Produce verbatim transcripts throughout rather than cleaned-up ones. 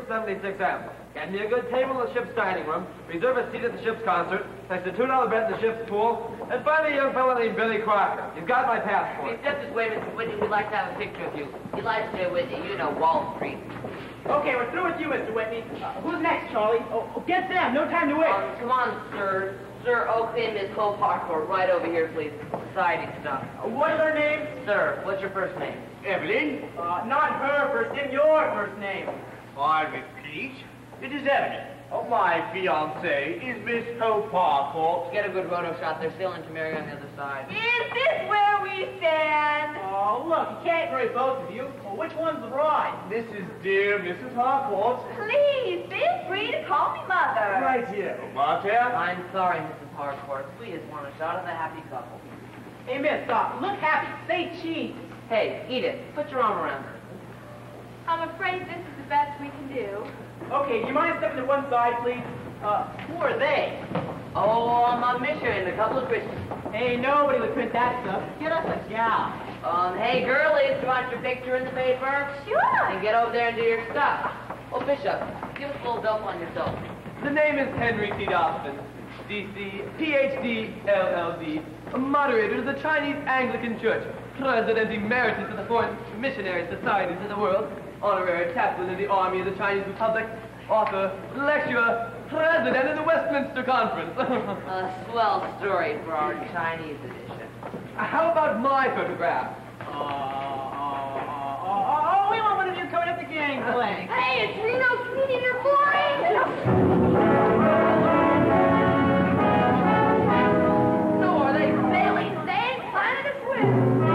room seventy-six M. Get me a good table in the ship's dining room, reserve a seat at the ship's concert, place a two dollar bet in the ship's pool, and find a young fellow named Billy Crocker. He's got my passport. Step this way, Mister Whitney. We'd like to have a picture of you. You'd like to stay with you, you know, Wall Street. Okay, we're through with you, Mister Whitney. Uh, who's next, Charlie? Oh, oh, get them. No time to wait. Um, come on, sir. Sir Oakley and Miss Hope Harcourt, right over here, please. Society stuff. Uh, what's her name? Sir, what's your first name? Evelyn. Uh, not her first name, your first name. I repeat, it is evident. Oh, my fiancée is Miss Hope Harcourt. Get a good roto shot. They're sailing to marry on the other side. Is this where we stand? Oh, look, you can't marry both of you. Well, which one's the bride? This is dear Missus Harcourt. Please, feel free to call me Mother. Right here. Martin? I'm sorry, Missus Harcourt. We just want a shot of the happy couple. Hey, miss, stop. Look happy. Say cheese. Hey, Edith, put your arm around her. I'm afraid this is the best we can do. Okay, do you mind stepping to one side, please? Uh, who are they? Oh, I'm on mission in a couple of Christmas. Hey, nobody would print that stuff. Get us a gal. Um, hey, girlies, you want your picture in the paper? Sure. And get over there and do your stuff. Oh, Bishop, give us a little dope on yourself. The name is Henry T. Dobbin, D C, P H D, L L D, moderator of the Chinese Anglican Church, President Emeritus of the Foreign Missionary Societies of the World, honorary chaplain in the Army of the Chinese Republic, author, lecturer, president of the Westminster Conference. A swell story for our Chinese edition. How about my photograph? Uh, uh, uh, uh, oh, we want one of you coming up the gangplank. Hey, it's Reno Sweetie, you're flying. So are they sailing the same planet as we?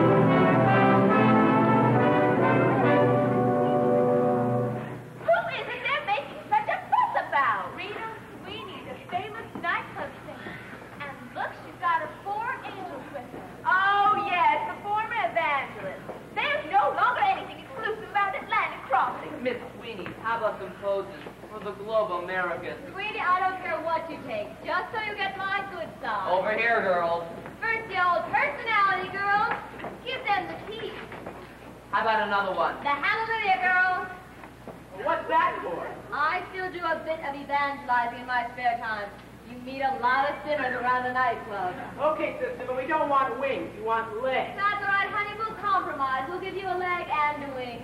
Who is it they're making such a fuss about? Reno Sweetie, the famous nightclub singer. And look, she's got her four angels with her. Oh, yes, the former evangelist. There's no longer anything exclusive about Atlantic Crossing. Miss Sweeney, how about some poses for the Globe Americas? Sweetie, I don't care what you take, just so you get my good side. Over here, girls. First, the old personality girls. Give them the key. How about another one? The hallelujah girls. What's that for? I still do a bit of evangelizing in my spare time. You meet a lot of sinners around the nightclub. Okay, sister, but we don't want wings. We want legs. That's all right, honey. We'll compromise. We'll give you a leg and a wing.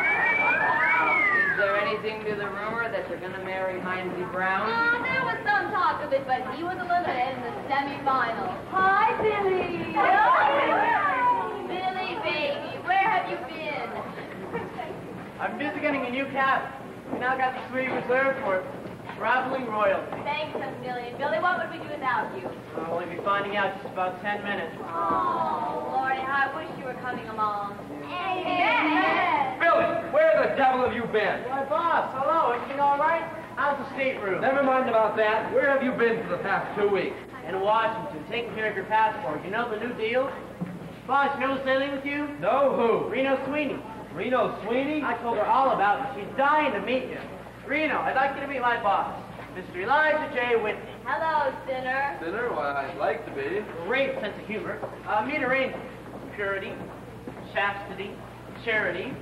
Is there anything to the rumor that you're going to marry Heinzie Brown? Oh, there was some talk of it, but he was eliminated in the semifinals. Hi, Billy. Billy, baby, where have you been? I'm busy getting a new cabin. We now got the suite reserved for traveling royalty. Thanks a million. Billy, what would we do without you? I'll only be finding out just about ten minutes. Oh, Lordy, I wish you were coming along. Amen. Billy, where the devil have you been? Why, boss, hello. Everything all right? How's the stateroom? Never mind about that. Where have you been for the past two weeks? In Washington, taking care of your passport. You know the new deal? Boss, you know who's sailing with you? No, who? Reno Sweeney. Reno Sweeney? I told her all about it. She's dying to meet you. Reno, I'd like you to meet my boss, Mister Elijah J. Whitney. Hello, sinner. Sinner? Why, I'd like to be. Great sense of humor. Uh, meet her angels. Purity, chastity, charity.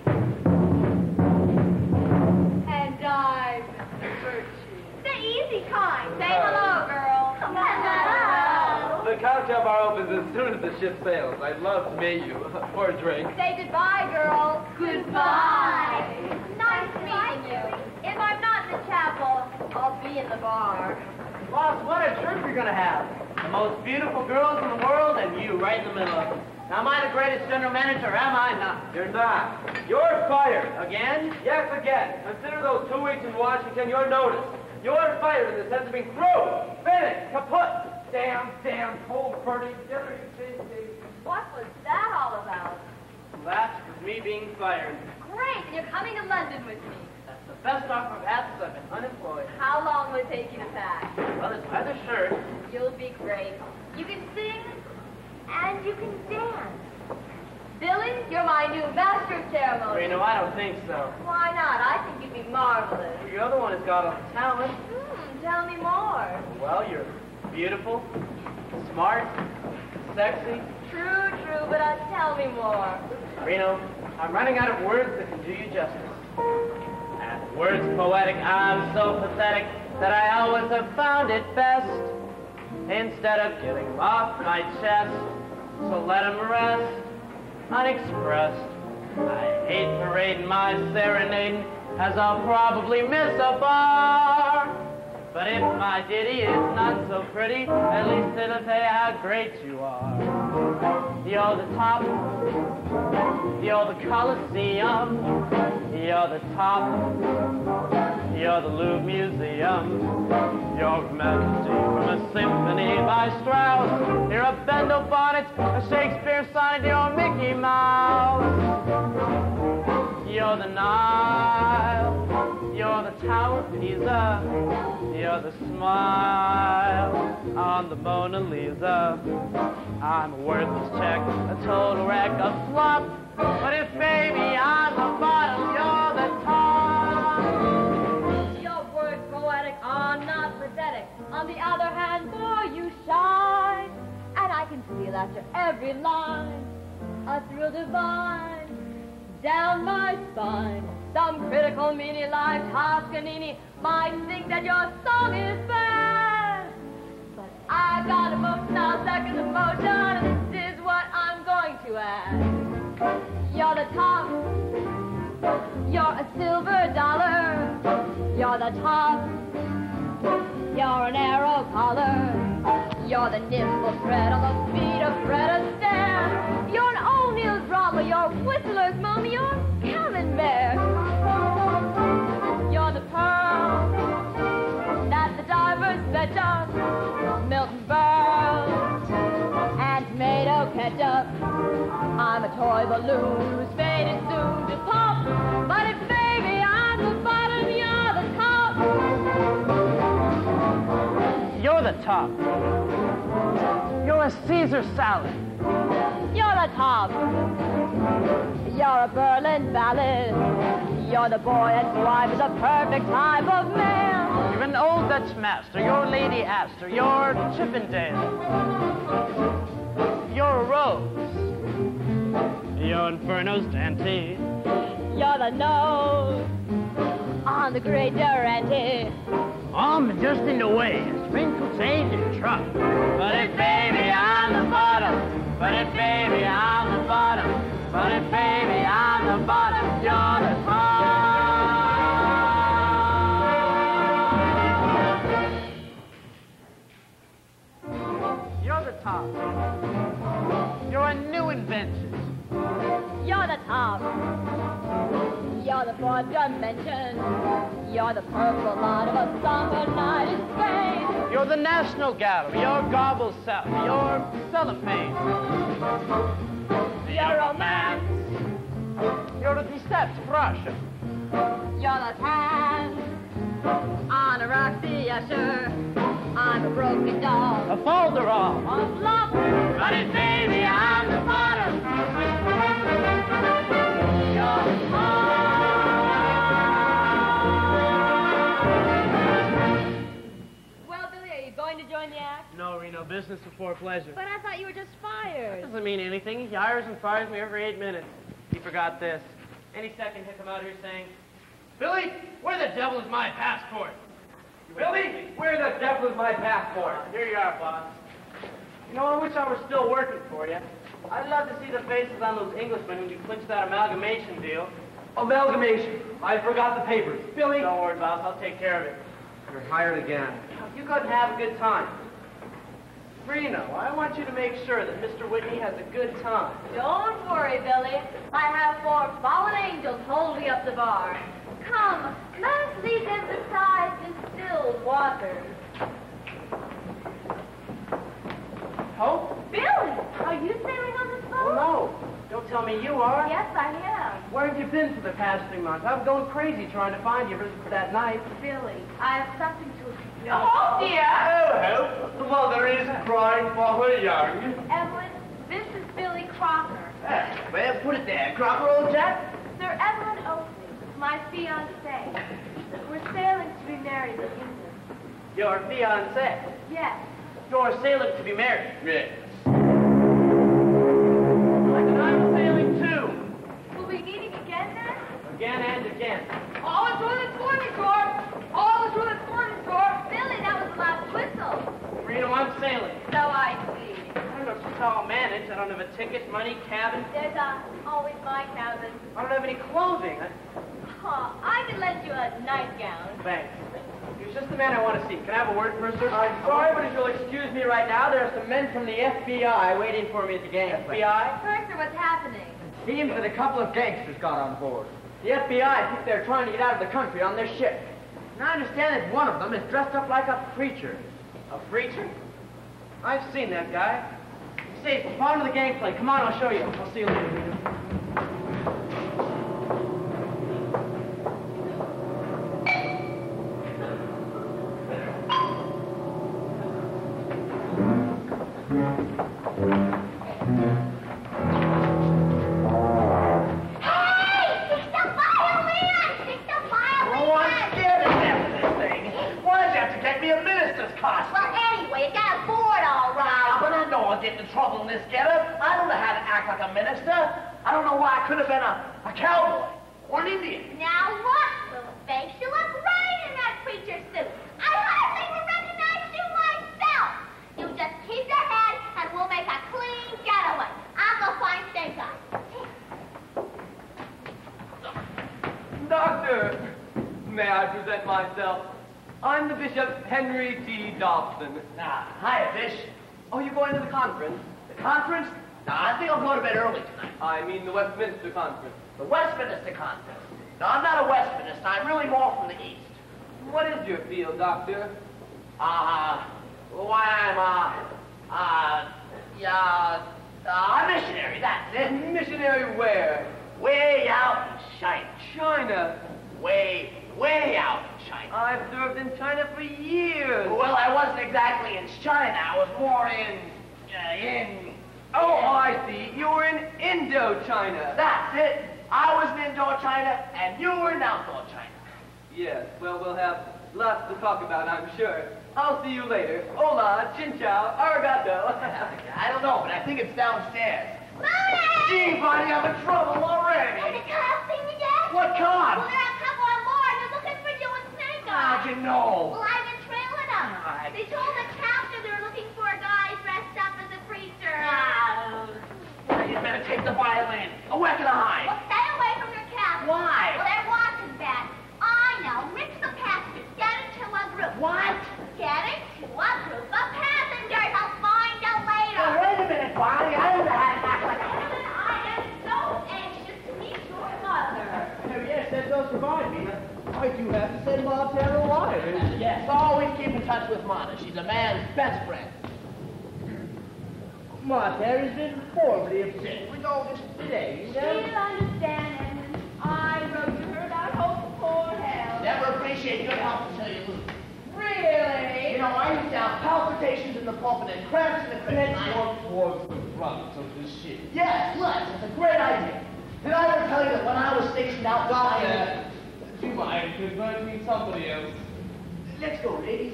And I'm virtue. The easy kind. Say hello, girl. Come on. Hello. The cocktail bar opens as soon as the ship sails. I'd love to meet you for a drink. Say goodbye, girl. Goodbye. Nice meeting you. If I'm not in the chapel, I'll be in the bar. Boss, what a trip you're going to have. The most beautiful girls in the world and you right in the middle of it. Now, am I the greatest general manager or am I not? You're not. You're fired. Again? Yes, again. Consider those two weeks in Washington your notice. You're fired in the sense of being through, finished, kaput. Damn, damn, cold, Purdy. What was that all about? That was me being fired. Great, and you're coming to London with me. That's the best offer I've had since I've been unemployed. How long will it take you to pack? Well, this leather shirt. You'll be great. You can sing, and you can dance. Billy, you're my new master of ceremony. Reno, I don't think so. Why not? I think you'd be marvelous. Your other one has got a talent. Hmm, tell me more. Well, you're beautiful, smart, sexy. True, true, but uh, tell me more. Reno, I'm running out of words that can do you justice. And Words poetic, I'm so pathetic that I always have found it best, instead of getting 'em off my chest, to let 'em rest unexpressed. I hate parading my serenading, as I'll probably miss a bar. But if my ditty is not so pretty, at least it'll tell you how great you are. You're the top, you're the Coliseum, you're the top, you're the Louvre Museum, you're a majesty from a symphony by Strauss, you're a bendel bonnet, a Shakespeare sonnet, you're a Mickey Mouse. You're the Nile, you're the Tower of Pisa, you're the smile on the Mona Lisa. I'm a worthless check, a total wreck, a flop. But if, baby, I'm the bottom, you're the top. Your words poetic are not pathetic. On the other hand, boy, you shine. And I can feel after every line a thrill divine down my spine. Some critical meanie like Toscanini might think that your song is bad. But I got emotion, I'll second the motion, and this is what I'm going to add. You're the top, you're a silver dollar. You're the top, you're an arrow collar. You're the nimble thread on the speed of Fred Astaire. You're an O'Neill's drama, you're Whistler's mama, you're Camembert. You're the pearl that the divers fetch us, Milton Berle and tomato ketchup. I'm a toy balloon who's faded soon to pop. But if, baby, I'm the bottom, you're the top. You're the top. You're a Caesar salad. You're the top. You're a Berlin ballad. You're the boy and wife is a perfect type of man. You're an old Dutch master. You're Lady Astor. You're Chippendale. You're a rose. You're Inferno's Dante. You're the nose on the great Durante. I'm just in the way. Sprinkle change and truck. But if, baby, I'm the bottom. But if, baby, I'm the bottom. But if, baby, I'm the bottom, you're the top. You're the top. You're a new invention. You're the top. You're the fourth dimension. You're the purple light of a summer night in Spain. You're the National Gallery. You're Gobble South. You're cellophane. You're romance. You're the Decepts, Russia. You're the tan on a Roxy Usher. I'm a broken doll. A folderol. On a flop. But if, baby, I'm the bottom. You're the top. Well, Billy, are you going to join the act? No, Reno, business before pleasure. But I thought you were just fired. Doesn't mean anything. He hires and fires me every eight minutes. He forgot this. Any second he'll come out here saying, Billy, where the devil is my passport? Billy, where the devil is my passport? Here you are, boss. You know, I wish I were still working for you. I'd love to see the faces on those Englishmen when you clinched that amalgamation deal. Amalgamation. I forgot the papers. Billy. Don't worry, boss. I'll take care of it. You're hired again. You couldn't have a good time. Marino, I want you to make sure that Mister Whitney has a good time. Don't worry, Billy. I have four fallen angels holding up the bar. Come, let us lead them beside the still waters. Hope? Billy, are you sailing on this boat? Oh, no. Don't tell me you are. Yes, I am. Where have you been for the past three months? I've going crazy trying to find you for that night. Billy, I have something to explain. Oh, dear. Oh, the mother is crying for her young. Evelyn, this is Billy Crocker. Well, put it there, Crocker, old chap. Sir Evelyn Oakley, my fiancé. We're sailing to be married in England. Your fiancé. Yes. You're sailing to be married. Yes. And I'm sailing too. Will we be meeting again then? Again and again. Oh, it's one of the don't have a ticket, money, cabin. There's uh, always my cabin. I don't have any clothing. I... Oh, I can lend you a nightgown. Thanks. You're just the man I want to see. Can I have a word for sir? I'm sorry, but if you'll excuse me right now, there are some men from the F B I waiting for me at the gangway. F B I? Cursor, what's happening? Seems that a couple of gangsters got on board. The F B I think they're trying to get out of the country on their ship. And I understand that one of them is dressed up like a preacher. A preacher? I've seen that guy. Say, follow the gangplank. Come on, I'll show you. I'll see you later. Getting in trouble in this getup. I don't know how to act like a minister. I don't know why I could have been a, a cowboy or an Indian. Now look, little face, you look great in that preacher suit. I hardly even recognize you myself. You just keep your head and we'll make a clean getaway. I'll go find Snake Eye. Doctor, may I present myself? I'm the Bishop Henry T. Dobson. Nah, hiya, Bish. Oh, you going to the conference? The conference? Nah, I think I'll go to bed early tonight. I mean the Westminster Conference. The Westminster Conference. No, I'm not a Westminster. I'm really more from the East. What is your field, Doctor? Uh, why, I'm, uh, uh, yeah, uh, a missionary, that's it. Missionary where? Way out in China. China. Way, way out in China. I've served in China for years. Well, I wasn't exactly in China. I was more in, uh, in... Oh, I see. You were in Indochina. That's it. I was in Indochina, and you were in Outdoor-China. Yes, well, we'll have lots to talk about, I'm sure. I'll see you later. Hola, chin chow, arigato. I don't know, but I think it's downstairs. Mooney! Gee, buddy, I'm in trouble already. Has the cops seen you yet? What con? Well, there are a couple on board. They're looking for you and Snake Eye. How'd you know? Well, I've been trailing them. Right. They told the captain they were looking for a guy dressed up as a preacher. Now, you better take the violin. A whack and a high. Well, stay away from your captain. Why? Well, they're watching that. I know. Mix the passengers. Get into a group. What? Get into a group of passengers. I'll find you later. Now, wait a minute, Bonnie. I don't know how to act like a... I am so anxious to meet your mother. Oh, yes, that does remind me. I do have to send Montana a line. Yes, always keep in touch with Mona. She's a man's best friend. Montana's been formally upset with all this today, you know? She'll understand, Edmund. I wrote to her about hope for hell. Never appreciate good help until you lose. Really? You know, I used to have palpitations in the pulpit and cramps in the crib. Let's work towards the front of the ship. Yes, let's. It's a great idea. Did I ever tell you that when I was stationed outside... Do you mind converting me somebody else? Let's go, ladies.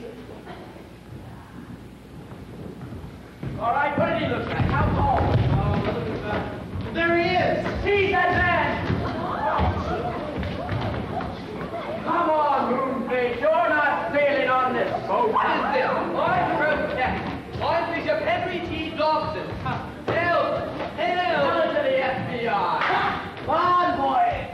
All right, what did he look like? How tall? Oh, look at that. There he is! Seize that man! Come on, Moonface, you're not sailing on this boat. What is this? I'm first captain. I'm Bishop Henry T. Dobson. Help! Help! Tell it to the F B I. Come on, boy!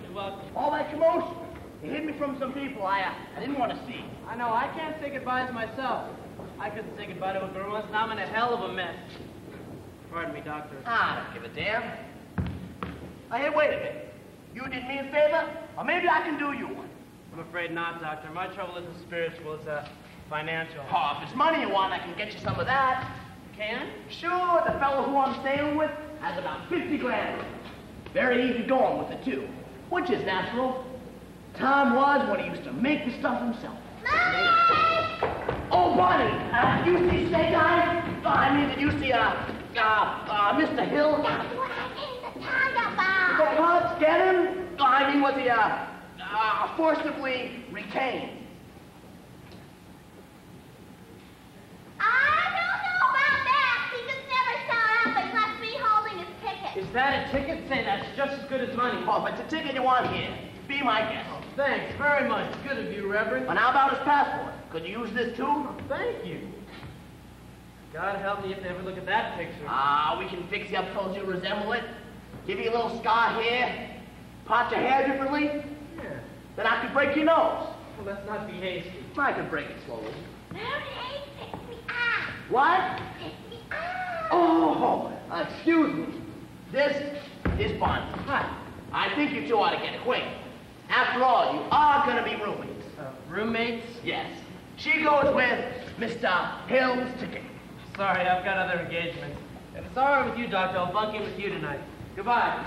You're welcome. All that commotion. You hid me from some people I, uh, I didn't want to see. I know, I can't say goodbyes myself. I couldn't say goodbye to a girl once, now I'm in a hell of a mess. Pardon me, doctor. I don't give a damn. Now, hey, wait a minute. You did me a favor, or maybe I can do you one. I'm afraid not, doctor. My trouble isn't spiritual, it's uh, financial. Oh, if it's money you want, I can get you some of that. Can? Sure, the fellow who I'm staying with has about fifty grand. Very easy going with it, too. Which is natural. Time was when he used to make the stuff himself. Mommy! Oh, Bonnie, uh, you see Snake Eyes? Oh, I mean, did you see, uh, uh, uh, Mister Hill? That's what I came to talk about. The cops get him? Oh, I mean, was he, uh, uh, forcibly retained? I don't know about that. He just never showed up and left me holding his ticket. Is that a ticket? Say, that's just as good as money. Oh, if it's a ticket you want here, be my guest. Thanks very much. Good of you, Reverend. And how about his passport? Could you use this, too? Thank you. God help me if they ever look at that picture. Ah, we can fix you up so you resemble it. Give you a little scar here. Part your hair differently. Yeah. Then I could break your nose. Well, let's not be hasty. I could break it slowly. Mommy, pick me up. What? Pick me up. Oh, excuse me. This is Bonnie. Hi. I think you two ought to get acquainted. After all, you are going to be roommates. Uh, roommates? Yes. She goes with Mister Hill's ticket. Sorry, I've got other engagements. If it's all right with you, Doctor, I'll bunk in with you tonight. Goodbye.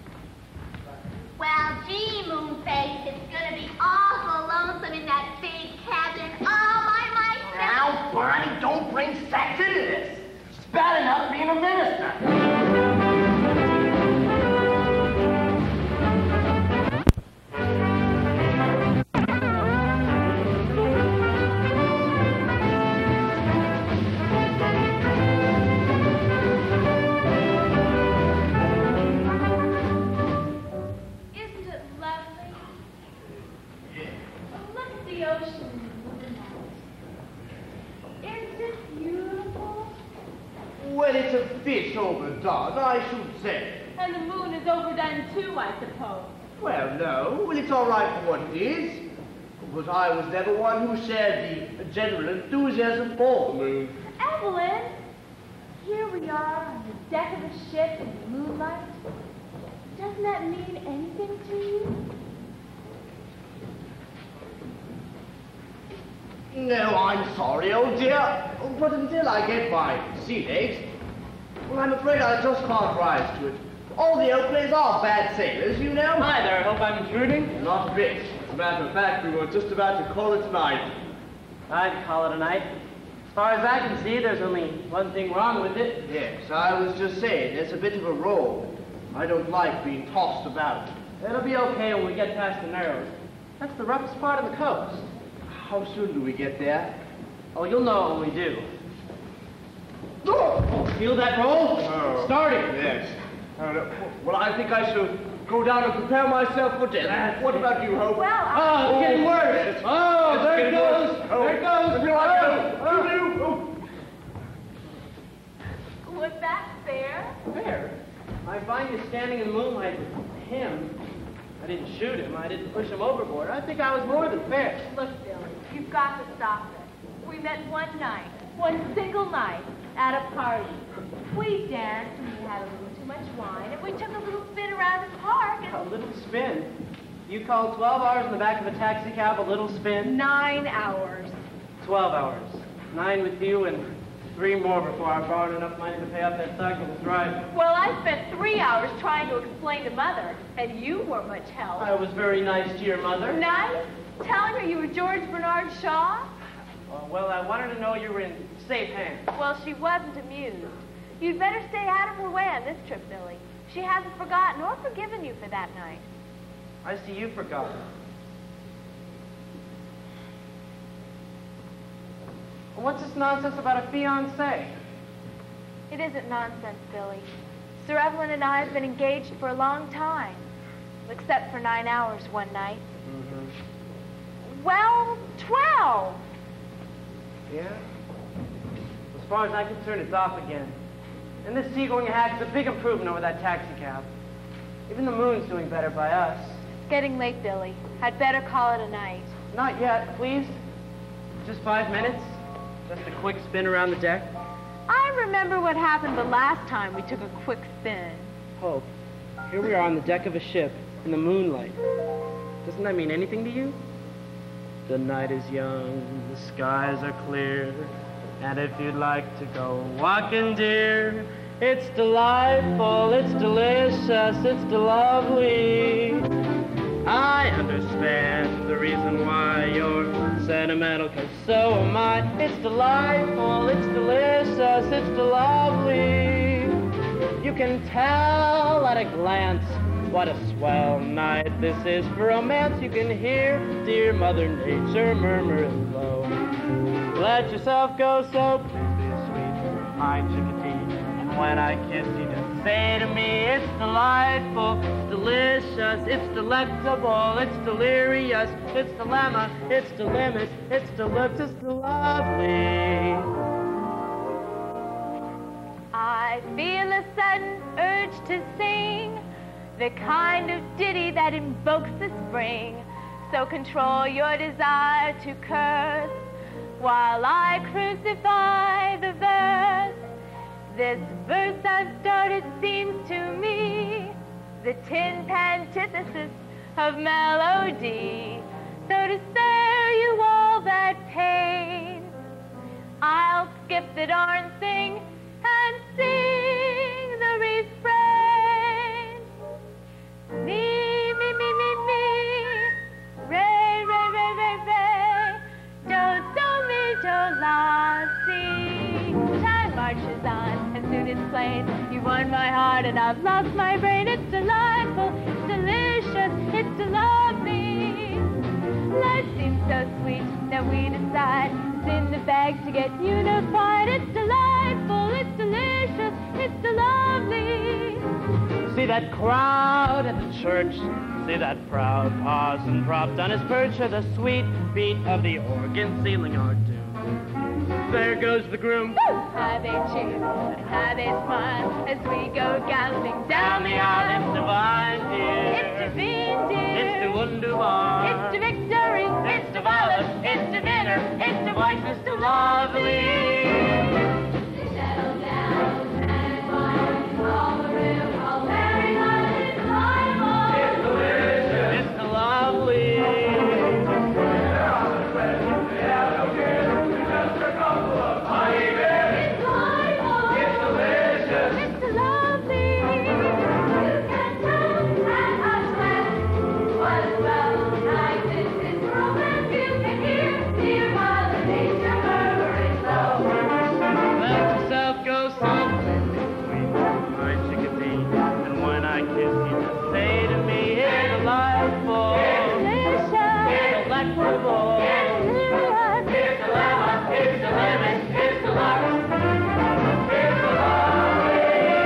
Well, gee, Moonface, it's gonna be awful lonesome in that big cabin all by myself. Now, Bonnie, don't bring sex into this. It's bad enough being a minister. Isn't it lovely? Oh, look at the ocean in the moonlight. Isn't it beautiful? Well, it's a fish overdone, I should say. And the moon is overdone too, I suppose. Well, no. Well, it's all right for what it is. Because I was never one who shared the general enthusiasm for the moon. Evelyn, here we are on the deck of a ship in the moonlight. Doesn't that mean anything to you? No, I'm sorry, old dear. But until I get my sea legs, well, I'm afraid I just can't rise to it. All the Oakleys are bad sailors, you know. Hi there, I hope I'm intruding. Not a bit. As a matter of fact, we were just about to call it tonight. I'd call it a night. As far as I can see, there's only one thing wrong with it. Yes, I was just saying, there's a bit of a roll. I don't like being tossed about. It'll be okay when we get past the Narrows. That's the roughest part of the coast. How soon do we get there? Oh, you'll know when we do. Oh, Feel that roll? Oh. Starting. yes. Uh, well, I think I shall go down and prepare myself for death. What about you, Hope? Well, I... Oh, it's getting worse. Oh, It's there it getting goes. worse. Oh. There it goes. Here I go. Oh, Oh. Was that fair? Fair. I find you standing in the moonlight with him. I didn't shoot him. I didn't push him overboard. I think I was more than fair. Look, Billy, you've got to stop it. We met one night, one single night, at a party. We danced and we had a little too much wine, and we took a little spin around the park and... A little spin. You call twelve hours in the back of a taxi cab a little spin? Nine hours. Twelve hours. Nine with you and three more before I borrowed enough money to pay off that stock that was driving. Well, I spent three hours trying to explain to Mother, and you weren't much help. I was very nice to your mother. Nice? Telling her you were George Bernard Shaw? Uh, well, I wanted to know you were in safe hands. Well, she wasn't amused. You'd better stay out of her way on this trip, Billy. She hasn't forgotten or forgiven you for that night. I see you forgot. What's this nonsense about a fiancé? It isn't nonsense, Billy. Sir Evelyn and I have been engaged for a long time, except for nine hours one night. Mm-hmm. Well, twelve. Yeah? As far as I'm concerned, it's off again. And this seagoing hack is a big improvement over that taxi cab. Even the moon's doing better by us. It's getting late, Billy. I'd better call it a night. Not yet, please. Just five minutes. Just a quick spin around the deck. I remember what happened the last time we took a quick spin. Hope, here we are on the deck of a ship in the moonlight. Doesn't that mean anything to you? The night is young, the skies are clear, and if you'd like to go walking, dear, it's delightful, it's delicious, it's lovely. I understand the reason why you're sentimental, 'cause so am I. It's delightful, it's delicious, it's lovely. You can tell at a glance what a swell night this is for romance. You can hear dear Mother Nature murmuring low. Let yourself go so pretty, sweet, my chickadee. And when I kiss you, just say to me, it's delightful, it's delicious, it's delectable, it's delirious, it's dilemma, it's delimit, it's delicious, it's lovely. I feel a sudden urge to sing the kind of ditty that invokes the spring. So control your desire to curse while I crucify the verse. This verse I've started seems to me the tin pan antithesis of melody. So to spare you all that pain, I'll skip the darn thing and sing the refrain. Me, me, me, me, me, re, re, re, re, re, do, do, mi, do, la, si. Time marches on, and soon it's plain, you won my heart and I've lost my brain. It's delightful, it's delicious, it's to love me. Life seems so sweet that we decide it's in the bag to get unified. It's delightful, it's delicious, it's to lovely. See that crowd at the church, see that proud parson propped on his perch, or the sweet beat of the organ sealing our doom. There goes the groom. How they cheer and how they smile as we go galloping down the aisle. It's divine, dear. It's divine, dear. It's the wunderbar. It's the victory. It's the violence. It's the dinner. It's the voice. It's the lovely. Settle down and wine all the room, all very nice, it's delightful. It's delicious. It's the lovely. It's delightful. It's delicious. It's the lovely. You can tell and hush when what a swell night this is for romance. You can hear dear Mother Nature murmuring low. Let yourself go softly, sweet, my chickadee. And when I kiss you, just say to me, it's delightful, Delicious. it's delectable, Delirious. it's dilemma, it's the limit, it's the love, it's the lovely.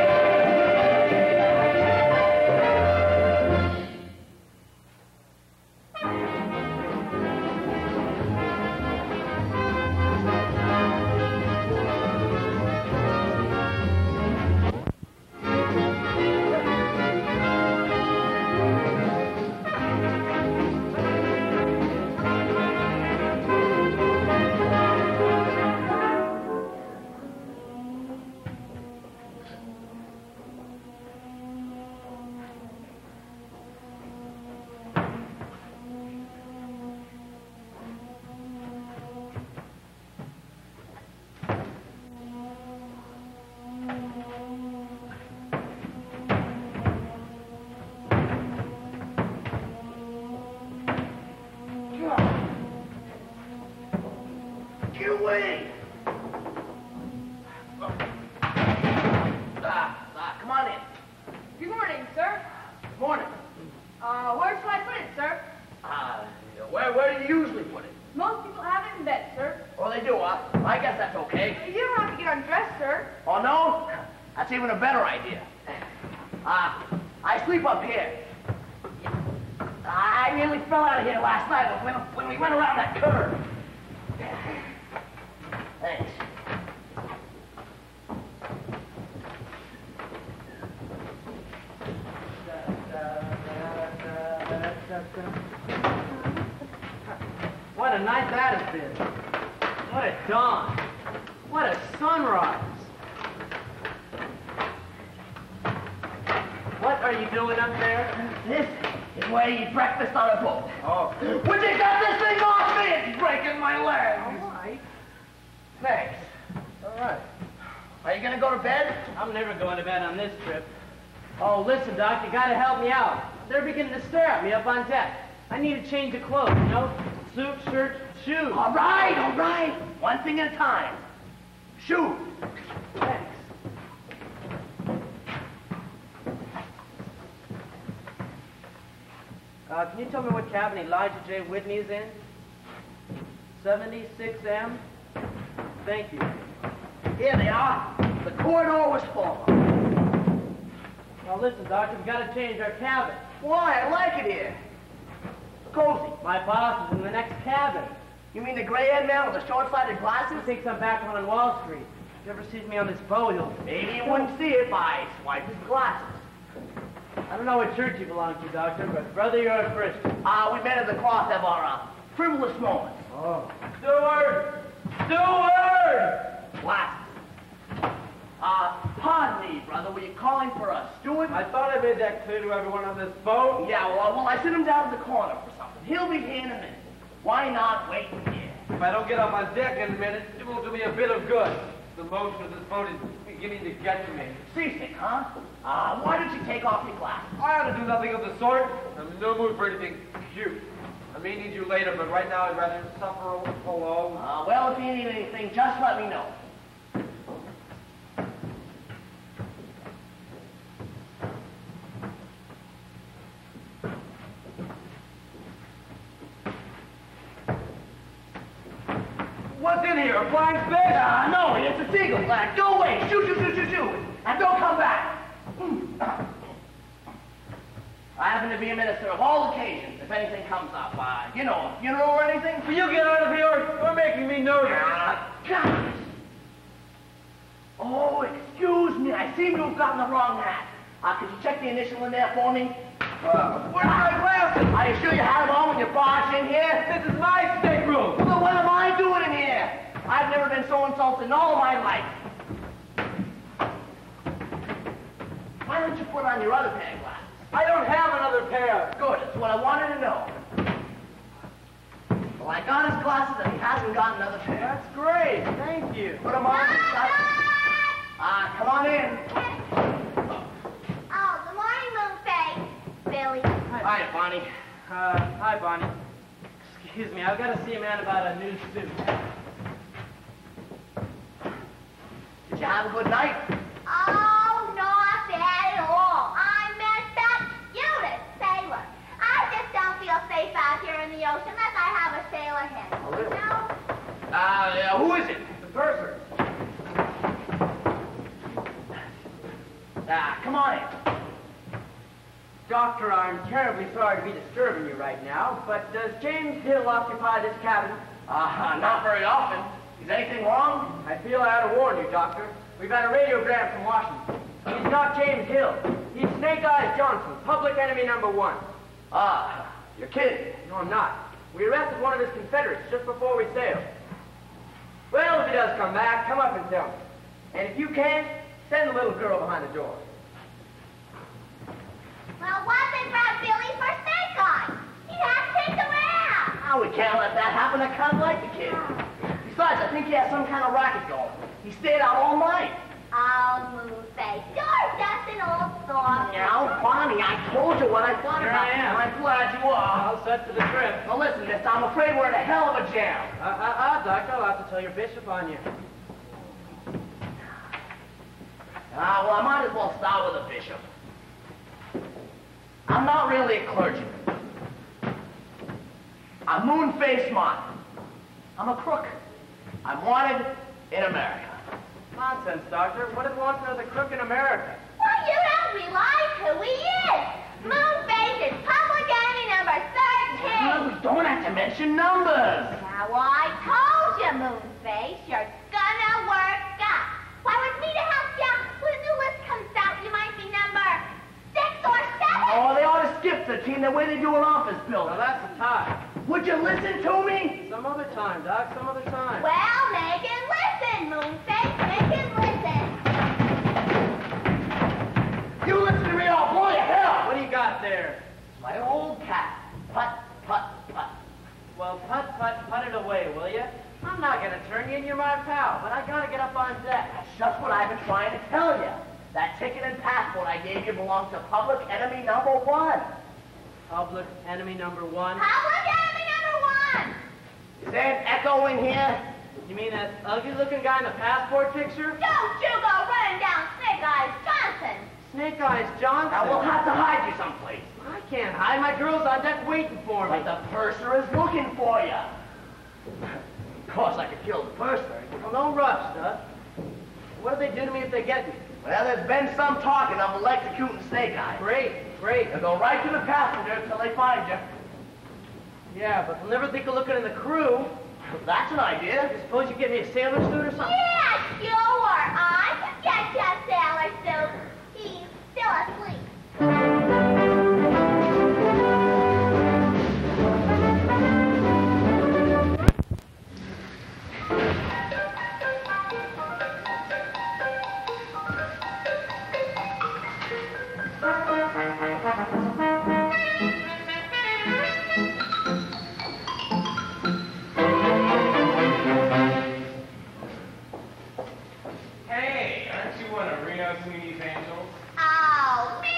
Get away! Ah, ah, come on in. Good morning, sir. Good morning. Uh, where shall I put it, sir? Ah, where, where do you usually put it? Most people have it in bed, sir. Oh, they do, huh? I guess that's okay. You don't have to get undressed, sir. Oh, no? That's even a better idea. Ah, I sleep up here. I nearly fell out of here last night when, when we went around that curve. Thanks. What a night that has been. What a dawn. What a sunrise. What are you doing up there? This is where you eat breakfast on a boat. Oh. Would you get this thing off me? It's breaking my legs. All right. Thanks. All right. Are you gonna go to bed? I'm never going to bed on this trip. Oh, listen, Doc, you gotta help me out. They're beginning to stare at me up on deck. I need a change of clothes, you know? Suit, shirt, shoes. All right, all right. One thing at a time. Shoot. Thanks. Uh, can you tell me what cabin Elijah J. Whitney's in? seventy-six M? Thank you. Here they are. The corridor was full. Now listen, Doctor, we've got to change our cabin. Why? I like it here. Cozy. My boss is in the next cabin. You mean the gray-haired man with the short-sighted glasses? He thinks I'm back on Wall Street. If he ever sees me on this boat, he'll... Maybe you wouldn't see it if I swiped his glasses. I don't know what church you belong to, Doctor, but brother, you're a Christian. Ah, uh, we men of the cross have our uh, frivolous moments. Oh. Steward! Steward! Glasses. Uh, pardon me, brother. Were you calling for a steward? I thought I made that clear to everyone on this boat. Yeah, well, well, I sent him down to the corner for something. He'll be here in a minute. Why not wait here? If I don't get up on deck in a minute, it won't do me a bit of good. The motion of this boat is beginning to get to me. Seasick, huh? Uh, why don't you take off your glasses? I ought to do nothing of the sort. I'm in no mood for anything cute. I may need you later, but right now I'd rather suffer alone. Uh, well, if you need anything, just let me know. What's in here, a flying fish? Uh, no, it's a seagull. Uh, go away. Shoot, shoot, shoot, shoot, shoot. And don't come back. I happen to be a minister of all occasions, if anything comes up. Uh, you know, a funeral or anything? Will you get out of here? You're making me nervous. Ah, gosh. Oh, excuse me. I seem to have gotten the wrong hat. Uh, could you check the initial in there for me? Uh, where are my glasses? Are you sure you had them on when you barged in here? This is my stateroom. Well, what am I doing in here? I've never been so insulted in all my life. Why don't you put on your other pair of glasses? I don't have another pair. Good, that's what I wanted to know. Well, I got his glasses and he hasn't got another pair. That's great. Thank you. Put them on. Ah, uh, come on in. Oh, good morning, Moonface. Billy. Hi, Bonnie. Uh, hi, Bonnie. Excuse me, I've got to see a man about a new suit. Did you have a good night? Oh, not bad at all. I met that Eunice sailor. I just don't feel safe out here in the ocean unless I have a sailor head. Oh, really? No? Uh, yeah, who is it? The purser. Ah, come on in. Doctor, I'm terribly sorry to be disturbing you right now, but does James Hill occupy this cabin? Uh, not very often. Is anything wrong? I feel I ought to warn you, Doctor. We've had a radiogram from Washington. He's not James Hill. He's Snake Eyes Johnson, public enemy number one. Ah, you're kidding. No, I'm not. We arrested one of his Confederates just before we sailed. Well, if he does come back, come up and tell me. And if you can't, send the little girl behind the door. Well, what's it for Billy for Snake Eyes? He has kicked around. Oh, we can't let that happen. I kind of like the kid. Besides, I think he has some kind of racket going. He stayed out all night. Oh, Moonface, you're just an old soft. Now, Bonnie, I told you what I thought Here about I you. am. I'm glad you are. All set for the trip. Now, listen, mister, I'm afraid we're in a hell of a jam. Uh, uh, uh, Doctor, I'll have to tell your bishop on you. Ah, well, I might as well start with a bishop. I'm not really a clergyman. I'm Moonface Martin. I'm a crook. I'm wanted in America. Nonsense, Doctor. What if wants another crook in America? Well, you don't realize who he is. Moonface is public enemy number thirteen. Well, we don't have to mention numbers. Now, I told you, Moonface, you're gonna work up. Why, with me to help you, when the new list comes out, you might be number six or seven. Oh, they ought to skip the team the way they do an office building. Now that's a tie. Would you listen to me? Some other time, Doc, some other time. Well, make it listen, Moonface. Make it listen. You listen to me, I'll blow your head off. What do you got there? My old cat. Putt, putt, putt. Well, putt, putt, putt it away, will you? I'm not gonna turn you in, you're my pal, but I gotta get up on deck. That's just what I've been trying to tell you. That ticket and passport I gave you belongs to public enemy number one. Public enemy number one. Public enemy number one. Is there an echo in here? You mean that ugly-looking guy in the passport picture? Don't you go running down Snake Eyes Johnson. Snake Eyes Johnson. Now we'll have to hide you someplace. I can't hide. My girl's on deck waiting for me. But the purser is looking for you. Of course, I could kill the purser. Well, no rush, Doc. What'll they do to me if they get me? Well, there's been some talking of electrocuting Snake Eyes. Great, great. They'll go right to the passenger until they find you. Yeah, but they'll never think of looking in the crew. That's an idea. You suppose you get me a sailor suit or something? Yeah, sure. I can get you a sailor suit. He's still asleep. Hey, aren't you one of Reno's Sweeney's angels? Oh, me?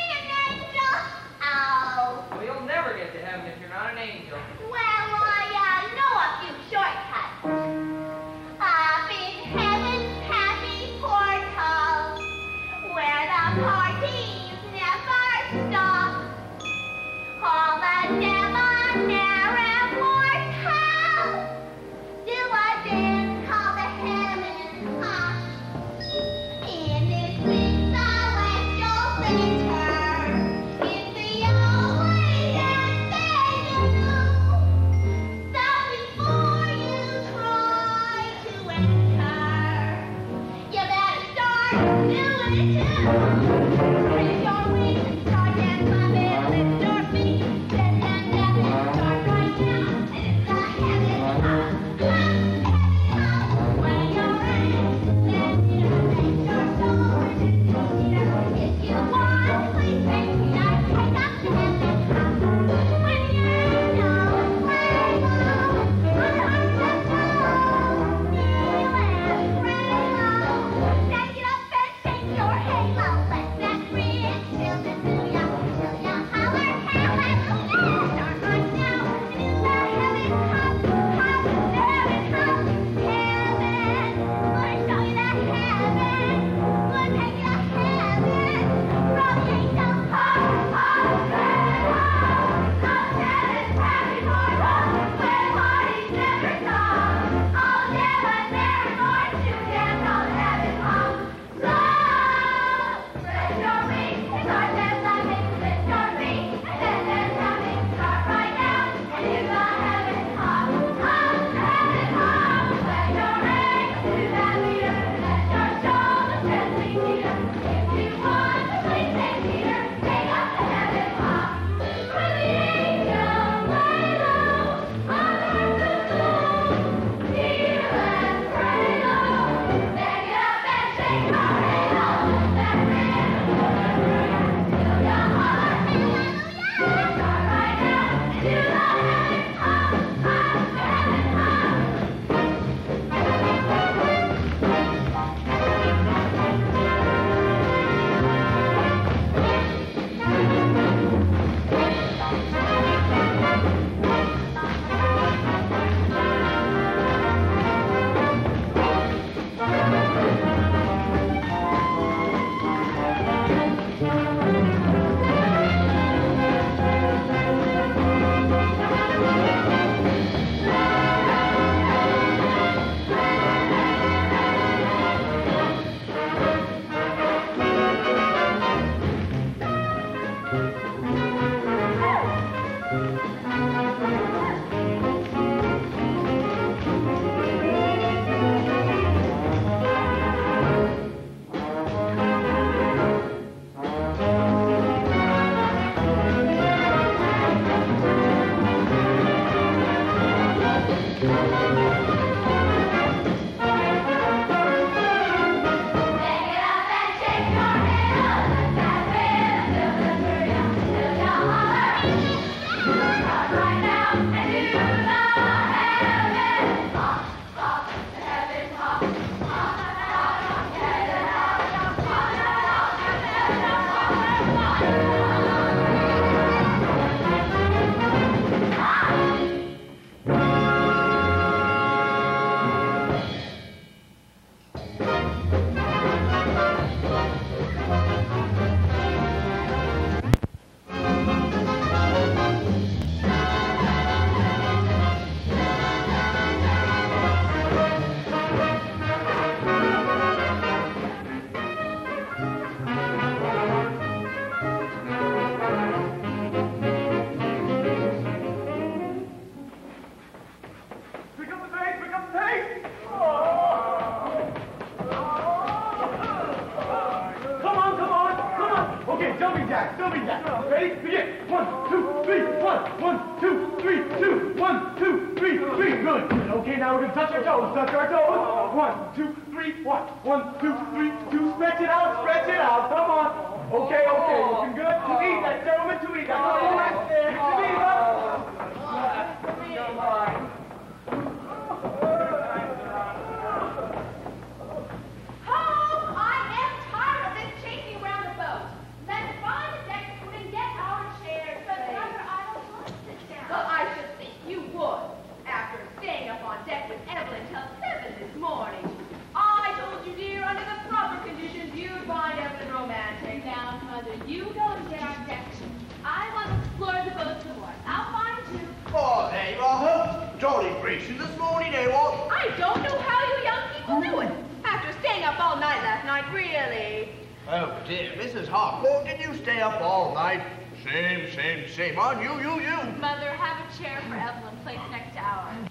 Shame on you, you, you. Mother, have a chair for Evelyn placed next to ours.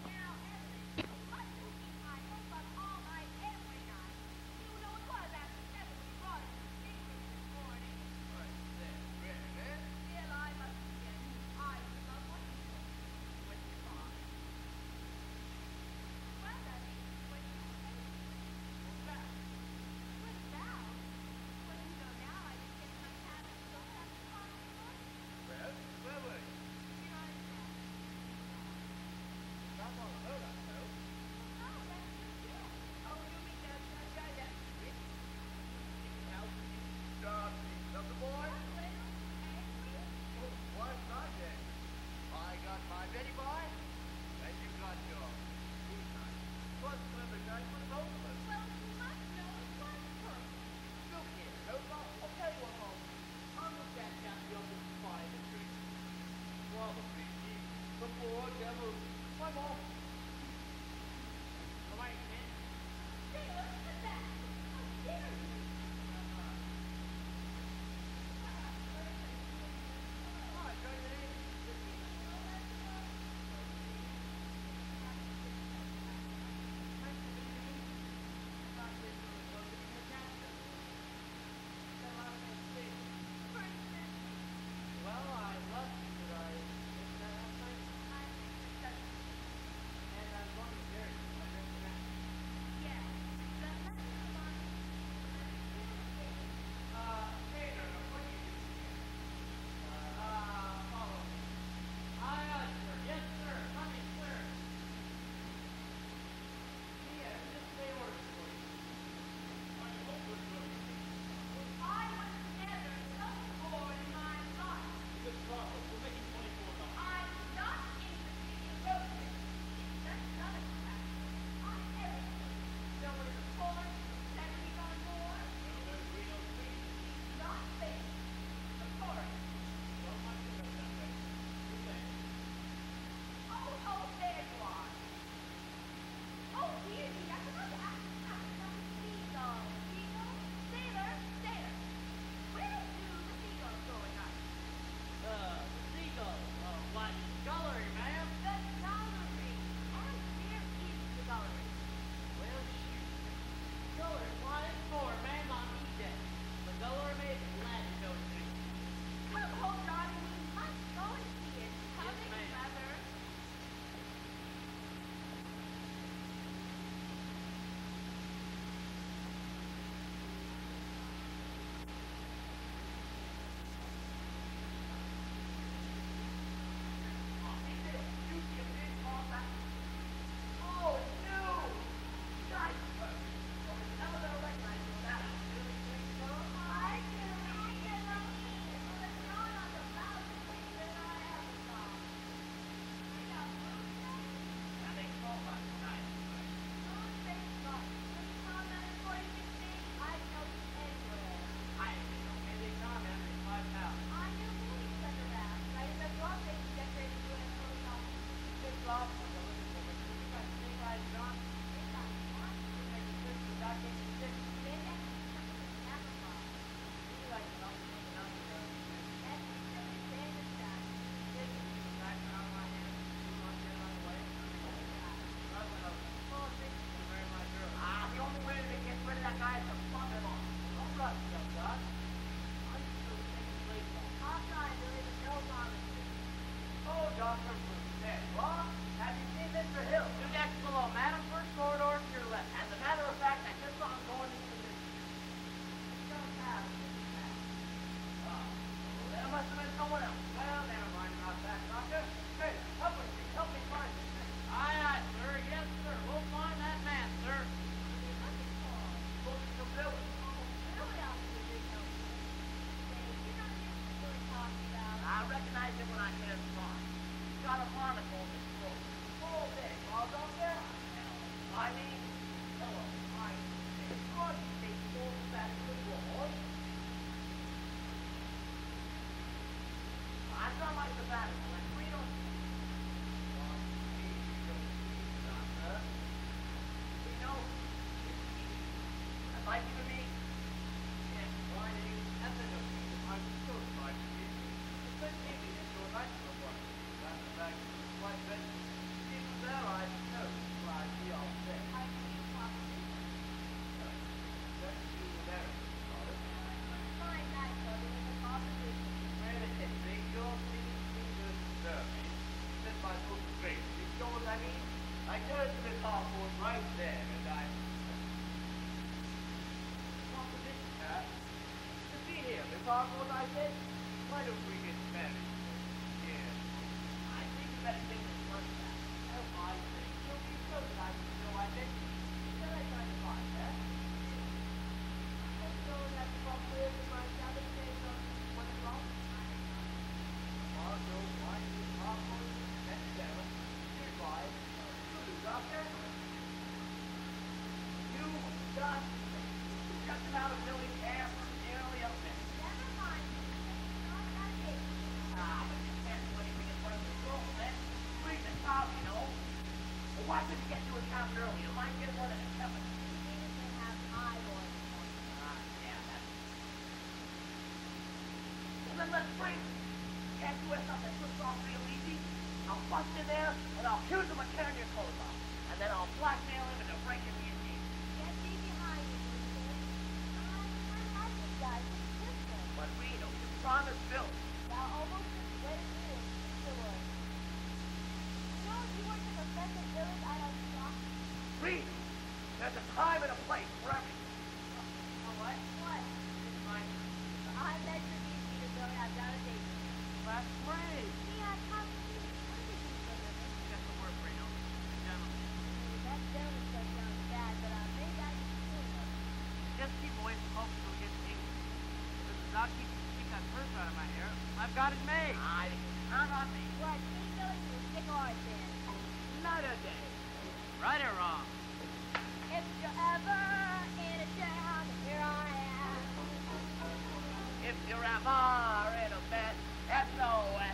I mean, I turned to Miss Harcourt right there, and I... Proposition, huh? To see here, Miss Harcourt, I said, why don't we get married? Yeah. I think you better think this one back. Oh, I think you'll be so nice to know I bet you. Then I find a part, huh? Let's go and have the ball clear with my Sabbath day on one o'clock. Marco, why do you talk on that seven? Goodbye. You, Doctor. You, Doc. Just about a million ass nearly up there. Never mind. Not that big. Ah, but you can't do anything in front of the school, then. Read the top, you know. Well, why couldn't you get to a town early? You might get one at a seven. Even they have high boys. Ah, yeah, that's... Well, then let's break. Can't you wear something that slips off real easy? I'll bust in there, and I'll accuse him of tearing your clothes off. And then I'll blackmail him into breaking me in jeans. Get me behind you, Lucy. I, I like this guy. He's different. But Reno, you promised Bill. Now, almost as way as you, Mister Wood. You know, if you were to defend the village, I'd have stopped. Reno, there's a time and a place for everything. Oh, what? What? I bet you need me to go and I've got a date. That's great. Yeah, come see. What did you for a living? Just the work, Reno. Gentlemen. That gentleman stuff sounds bad, but uh, maybe I can do it. Just keep away from folks who get English. Because I'll keep, keep that purse out of my hair. I've got it made. I count on me. What, me, Billy? You stick hard then. Not a day. Right or wrong? If you're ever in a jam, here I am. If you're ever in a bed, S O S.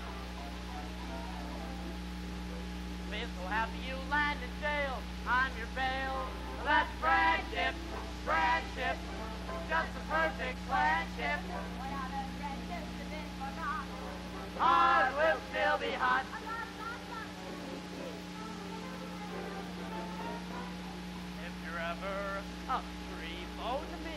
Been so happy you landed jail. I'm your bail. That's friendship, friendship. Just the perfect friendship. What other friendships have been forgotten? Heart will still be hot. I'm not, not, not. If you're ever up, three, four to me.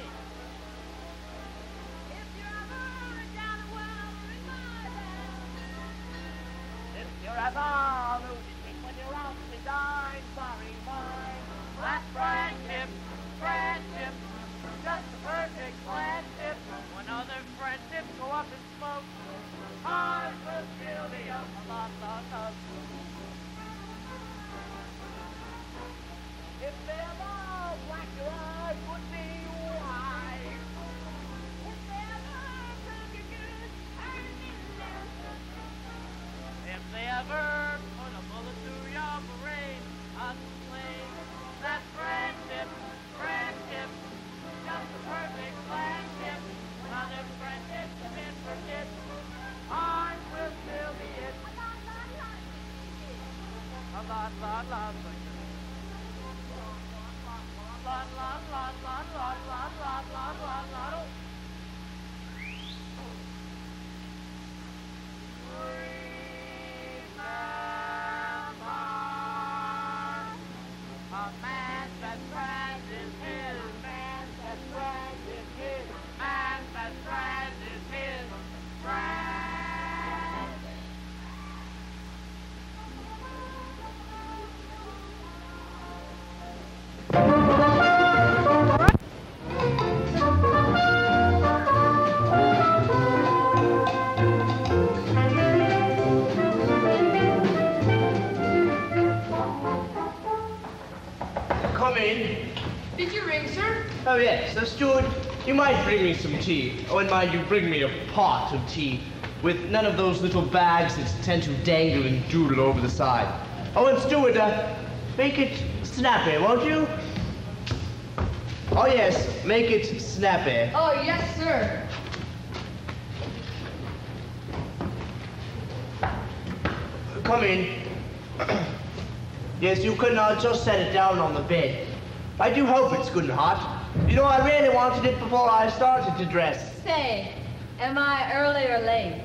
If you're ever down the well, ring my bell. If you're ever losing me when you're out to dine, sorry, mine. That's friendship, friendship. Just the perfect friendship. When other friendships go up in smoke, ours will still be up. La, la, la. If they ever black your eyes would be wise. If they ever broke your goose, turn me loose. If they ever put a bullet through your brain, unsling, that's friendship, friendship. Just the perfect friendship. When other friendships have been forget, ours will still be it. A lot, lot, lot. A lot, lot, lot, lot. Lot, lot, lot, lot, lot, lot, lot, lot, lot, lot, oh. A man's best friend is his. Man's best friend is his. Man's best friend is his friend. Come in. Did you ring, sir? Oh, yes. So, steward, you might bring me some tea. Oh, and mind you, bring me a pot of tea with none of those little bags that tend to dangle and doodle over the side. Oh, and steward, uh, make it snappy, won't you? Oh, yes, make it snappy. Oh, yes, sir. Come in. Yes, you can uh, just set it down on the bed. I do hope it's good and hot. You know, I really wanted it before I started to dress. Say, am I early or late?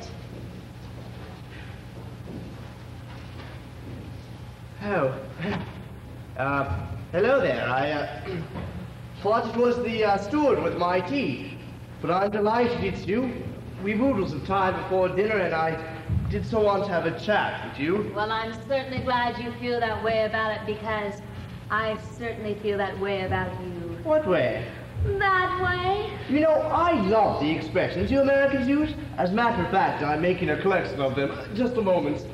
Oh. Uh, hello there. I, uh, thought it was the uh, steward with my tea. But I'm delighted it's you. We boodles have time before dinner, and I did so want to have a chat with you. Well, I'm certainly glad you feel that way about it, because I certainly feel that way about you. What way? That way? You know, I love the expressions you Americans use. As a matter of fact, I'm making a collection of them. Just a moment.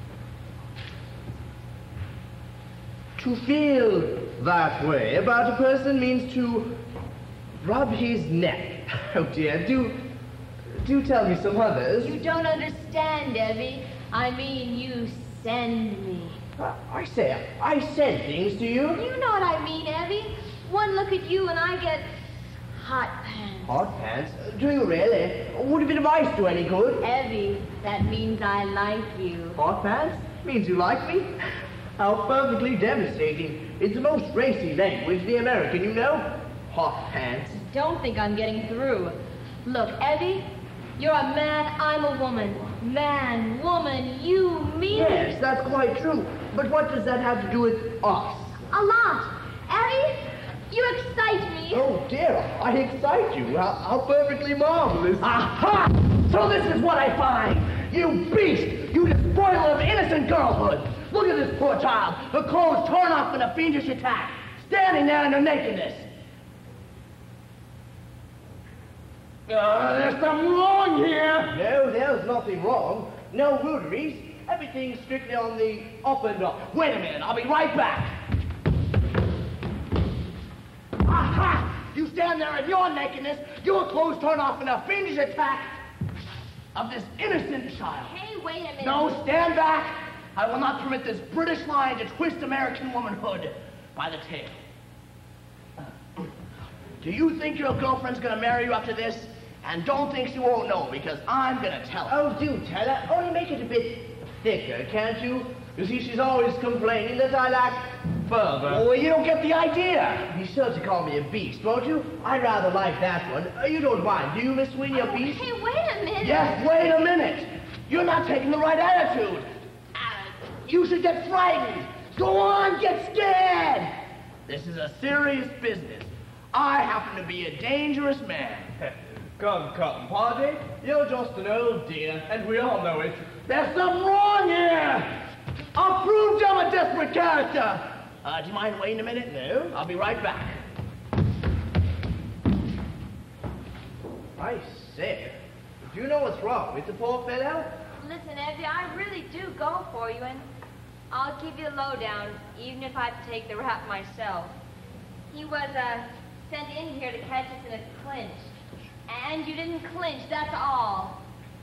To feel that way about a person means to rub his neck. Oh dear, do, do tell me some others. You don't understand, Evie. I mean, you send me. Uh, I say, I send things to you. You know what I mean, Evie. One look at you and I get hot pants. Hot pants? Do you really? Would a bit of ice do any good? Evie, that means I like you. Hot pants? Means you like me? How perfectly devastating. It's the most racy language, the American, you know. Hot pants. Don't think I'm getting through. Look, Evie, you're a man, I'm a woman. Man, woman, you, me. Yes, that's quite true. But what does that have to do with us? A lot. Evie, you excite me. Oh dear, I excite you. How, how perfectly marvelous. Aha! So this is what I find. You beast! You despoiler of innocent girlhood! Look at this poor child, her clothes torn off in a fiendish attack, standing there in her nakedness. Uh, there's something wrong here. No, there's nothing wrong. No ruderies. Everything's strictly on the up and up. Wait a minute, I'll be right back. Aha! You stand there in your nakedness, your clothes torn off in a fiendish attack of this innocent child. Hey, wait a minute. No, stand back. I will not permit this British line to twist American womanhood by the tail. Do you think your girlfriend's gonna marry you after this? And don't think she won't know, because I'm gonna tell her. Oh, do tell her. Only make it a bit thicker, can't you? You see, she's always complaining that I lack further. Oh, you don't get the idea. Be sure to call me a beast, won't you? I rather like that one. Uh, you don't mind, do you, Miss Sweeney, a beast? Hey, wait a minute. Yes, wait a minute. You're not taking the right attitude. Uh, you should get frightened. Go on, get scared. This is a serious business. I happen to be a dangerous man. Come, come, Padre. You're just an old dear, and we all know it. There's something wrong here. I'll prove I'm a desperate character. Uh, do you mind waiting a minute? No. I'll be right back. I say, do you know what's wrong with the poor fellow? Listen, Evie, I really do go for you, and I'll give you a lowdown, even if I have to take the rap myself. He was, uh, sent in here to catch us in a clinch. And you didn't clinch, that's all.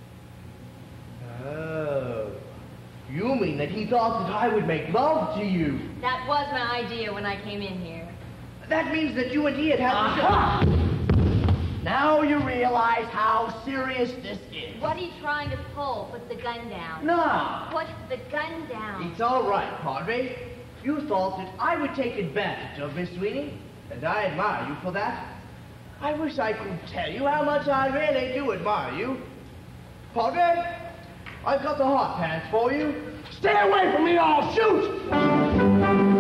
Oh. You mean that he thought that I would make love to you? That was my idea when I came in here. That means that you and he had had... Aha! Now you realize how serious this is. What are you trying to pull? Put the gun down. No. Put the gun down. It's all right, Padre. You thought that I would take advantage of Miss Sweeney, and I admire you for that. I wish I could tell you how much I really do admire you. Padre, I've got the hot pants for you. Stay away from me, I'll shoot!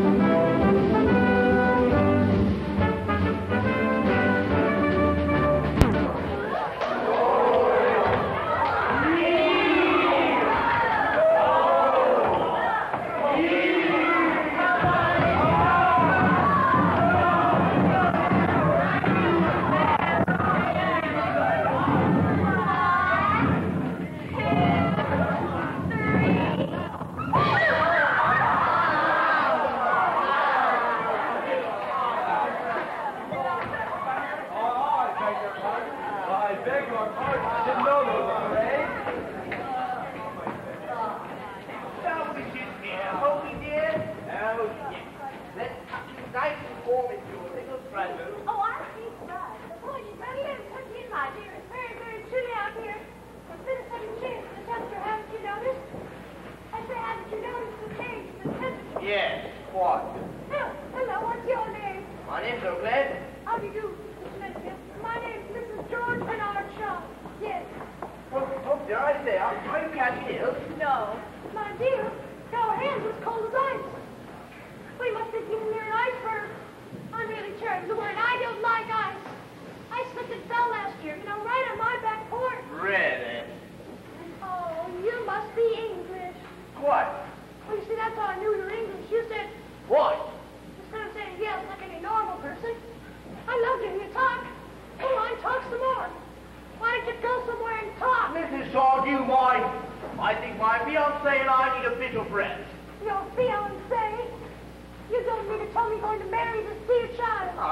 Be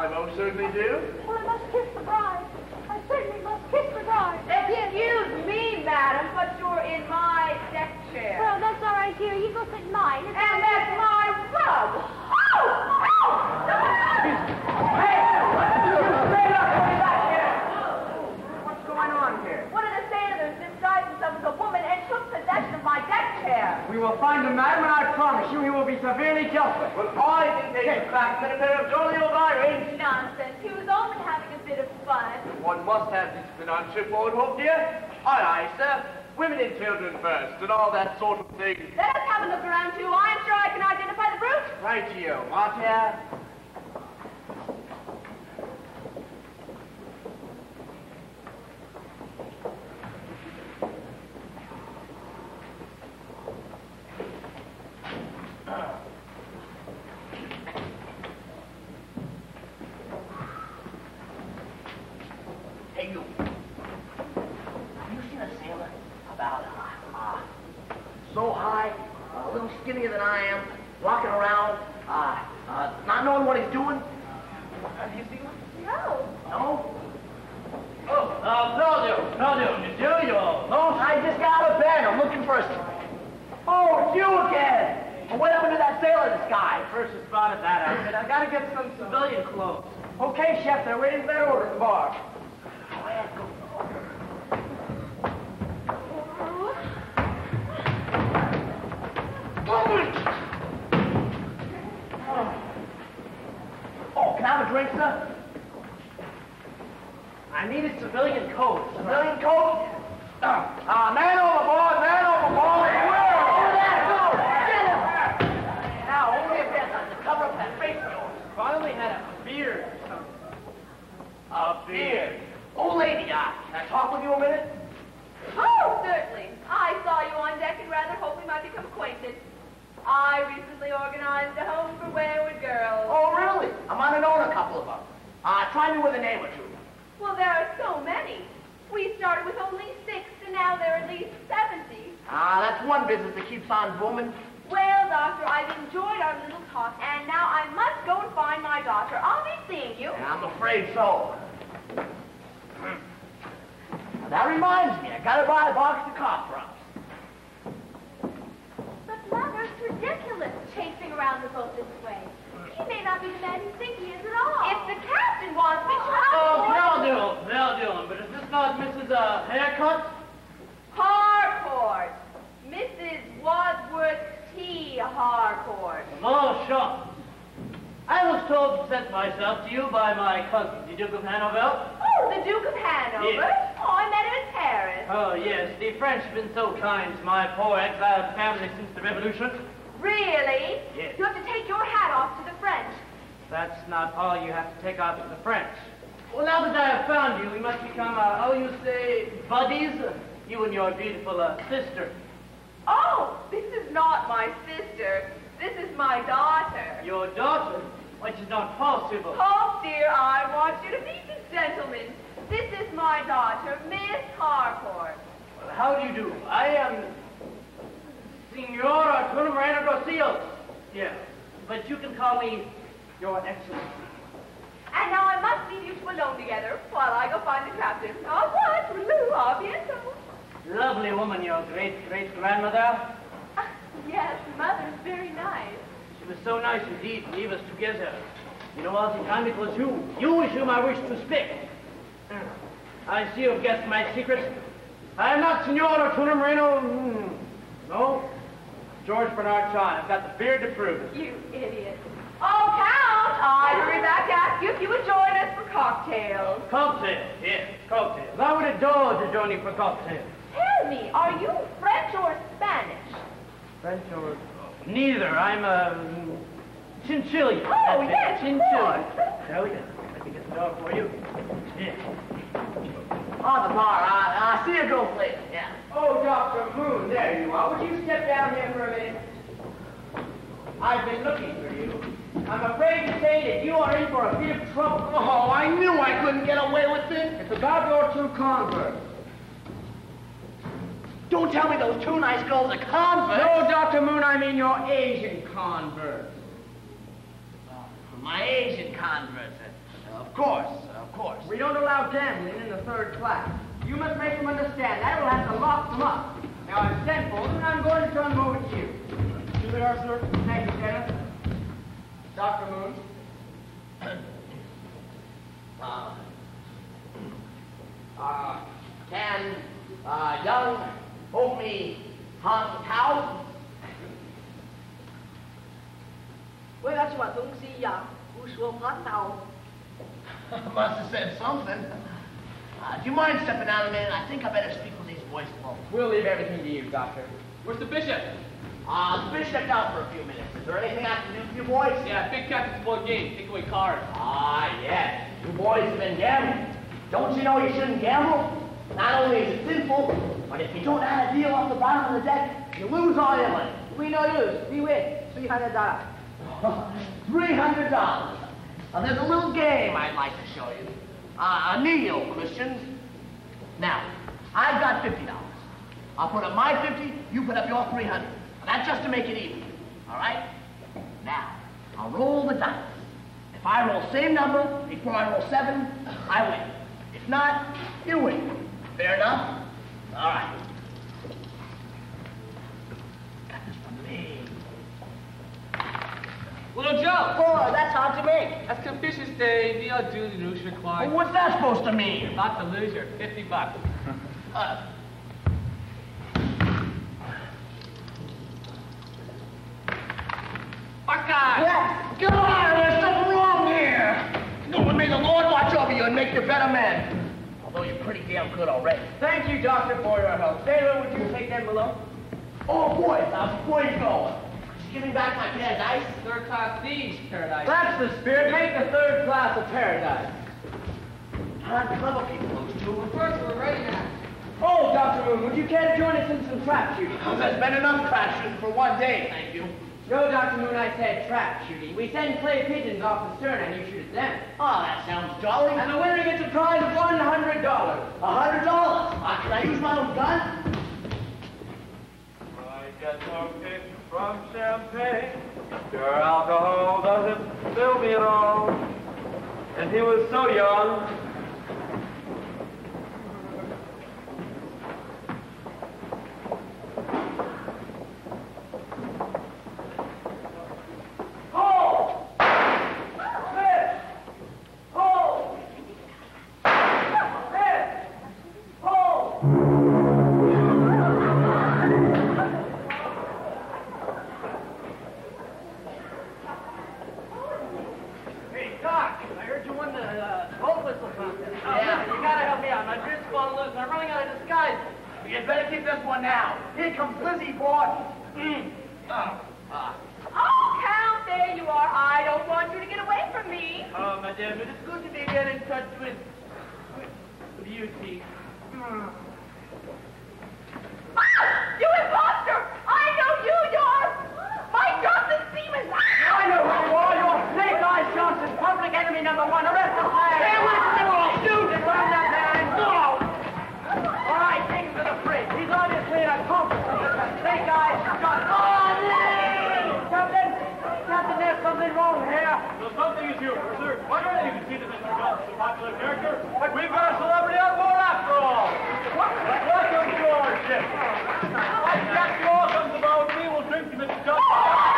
I most certainly do. Well, I must kiss the bride. I certainly must kiss the bride. Excuse me, madam, but you're in my deck chair. Well, that's all right, dear. You go sit in mine. It's And that's my rug. Oh! Oh! Hey! You straight up, come back here! What's going on here? One of the sailors disguised himself as a woman and took possession of my deck chair. We will find him, madam, and I promise you he will be severely dealt with. Well, I think they should back in a pair of jolly old irons. nonsense. He was only having a bit of fun. One must have discipline on shipboard, Hope, dear. Aye, aye, sir. Women and children first, and all that sort of thing. Let us have a look around, too. I am sure I can identify the brute. Right to you, Marta. Hey, you. Have you seen a sailor about, uh, uh, so high, uh, a little skinnier than I am, walking around, uh, uh, not knowing what he's doing? Have you seen one? No. No? Oh, uh, Claudio, Claudio, Monsieur, you No, I just got out of bed. I'm looking for a... Oh, it's you again! Well, what happened to that sailor in the sky? first spotted that outfit. I gotta get some civilian clothes. Okay, chef, they're waiting for that order at the bar. Go ahead, go. Oh, can I have a drink, sir? I need a civilian coat. Civilian coat? Uh, uh, man overboard, man overboard! Over there, go! Get him! Now, only if that's on the cover of that face of yours. Finally had a beard or something. A beard. Old lady, uh, can I talk with you a minute? Oh, certainly. I saw you on deck and rather hoped we might become acquainted. I recently organized a home for wayward girls. Oh, really? I might have known a couple of them. Uh, try me with a name or two. Well, there are so many. We started with only six, and now there are at least seventy. Ah, that's one business that keeps on booming. Well, Doctor, I've enjoyed our little talk, and now I must go and find my daughter. I'll be seeing you. Yeah, I'm afraid so. Now, that reminds me, I gotta buy a box of cough drops. But, Mother, it's ridiculous chasing around the boat this way. He may not be the man you think he is at all. If the captain wants me, Oh, I'll they'll do, they'll do. But is this not Missus Uh, Haircut? Harcourt. Missus Wadsworth T. Harcourt. Oh, sure. I was told to present myself to you by my cousin, the Duke of Hanover. Oh, the Duke of Hanover? Yes. Oh, I met him in Paris. Oh, yes, the French have been so kind to my poor exiled family since the Revolution. Really? Yes. You have to take your hat off to the French. That's not all you have to take off to the French. Well, now that I have found you, we must become, uh, how you say, buddies? You and your beautiful uh, sister. Oh, this is not my sister. This is my daughter. Your daughter? Which is not possible. Oh, dear, I want you to meet this gentleman. This is my daughter, Miss Harcourt. Well, how do you do? I am Signor Arturo Marino Garcia. Yeah, but you can call me Your Excellency. And now I must leave you two alone together while I go find the captain. Au revoir, toodaloo, à bientôt. Lovely woman, your great-great-grandmother. Ah, yes, Mother's very nice. She was so nice indeed to leave us together. You know, all the time it was you. You with whom I wish to speak. I see you've guessed my secret. I am not Signor Arturo Marino. Mm, no, George Bernard Shaw. I've got the beard to prove it. You idiot. Oh, Count, I hurry back to ask you if you would join us for cocktails. Cocktails, yes, cocktails. I would adore to join you for cocktails. Tell me, are you French or Spanish? French or... Neither. I'm a um, chinchilla. Oh, That's yes, it. of Chinchilla. course. Shall we? Let me get the dog for you. Yeah. On the bar. Uh, uh, see you girls later. Yeah. Oh, Doctor Moon, there you are. Would you step down here for a minute? I've been looking for you. I'm afraid to say that you are in for a bit of trouble. Oh, I knew I couldn't get away with it. It's about your two converts. Don't tell me those two nice girls are converts. No, Doctor Moon, I mean your Asian converts. My Asian converts. Of course, of course. We don't allow gambling in the third class. You must make them understand that, or we'll have to lock them up. Now, I've sent for them, and I'm going to turn them over to you. Here they are, sir. Thank you, Dennis. Doctor Moon. uh, uh, can uh, young homely Hong Tao? 为了什么东西呀？不说话到。 Must have said something. Uh, do you mind stepping out a minute? I think I better speak with these boys alone. We'll leave everything to you, Doctor. Where's the bishop? Uh, the bishop stepped out for a few minutes. Is there anything I can do for you boys? Yeah, big captain's one game. Take away cards. Ah, yes. You boys have been gambling. Don't you know you shouldn't gamble? Not only is it sinful, but if you don't add a deal off the bottom of the deck, you lose all your money. We no lose. We win. Three hundred dollars. Three hundred dollars. Now, there's a little game I'd like to show you. Uh, a kneel, Christians. Now, I've got fifty dollars. I'll put up my fifty, you put up your three hundred. That's just to make it even. All right? Now, I'll roll the dice. If I roll same number before I roll seven, I win. If not, you win. Fair enough? All right. Got this for me. Little Joe! Boy, that's hard to make. That's Confucius Day. The odd duty news required. Well, what's that supposed to mean? You're about to lose your fifty bucks. Uh, Buckeye! Yeah, get on! There's something wrong here! No, and may the Lord watch over you and make you better men. Although you're pretty damn good already. Thank you, Doctor, for your help. Sailor, would you take them below? Oh, boys, now before you go, just give me back my pair of dice. Third class thieves paradise. That's the spirit. Make the third class of paradise. Hard clever people, those two. First, we're ready now. Oh, Doctor Moon, would you care to join us in some trap shooting? Oh, there's been enough crash shooting for one day, thank you. No, Doctor Moon, I said trap shooting. We send clay pigeons off the stern and you shoot at them. Oh, that sounds jolly. And the winner gets a prize of one hundred dollars. A hundred dollars. Uh, can I use my own gun? I get no kick from champagne. Your alcohol doesn't fill me at all. And he was so young. You'd better keep this one now. Here comes Lizzie, boy. Mm. Oh, uh. Oh, Count, there you are. I don't want you to get away from me. Oh, madame, it is good to be again in touch with, with beauty. Ah, you imposter! I know you, you're my Johnson seaman. I know who you are. You're Snake Eyes Johnson, public enemy number one. Arrest the flag. Stay away from me or I'll shoot. Get around that man. No. All right, take him to the fridge. He's obviously an accomplice of this Snake Eyes Johnson. Oh, no! Captain, Captain, there's something wrong here. So something is here, sir. What are you can see that Mister Johnson's a popular character, but we've got a celebrity on board after all. Welcome to our ship. Like Jack Law comes about, we will drink to Mister Johnson.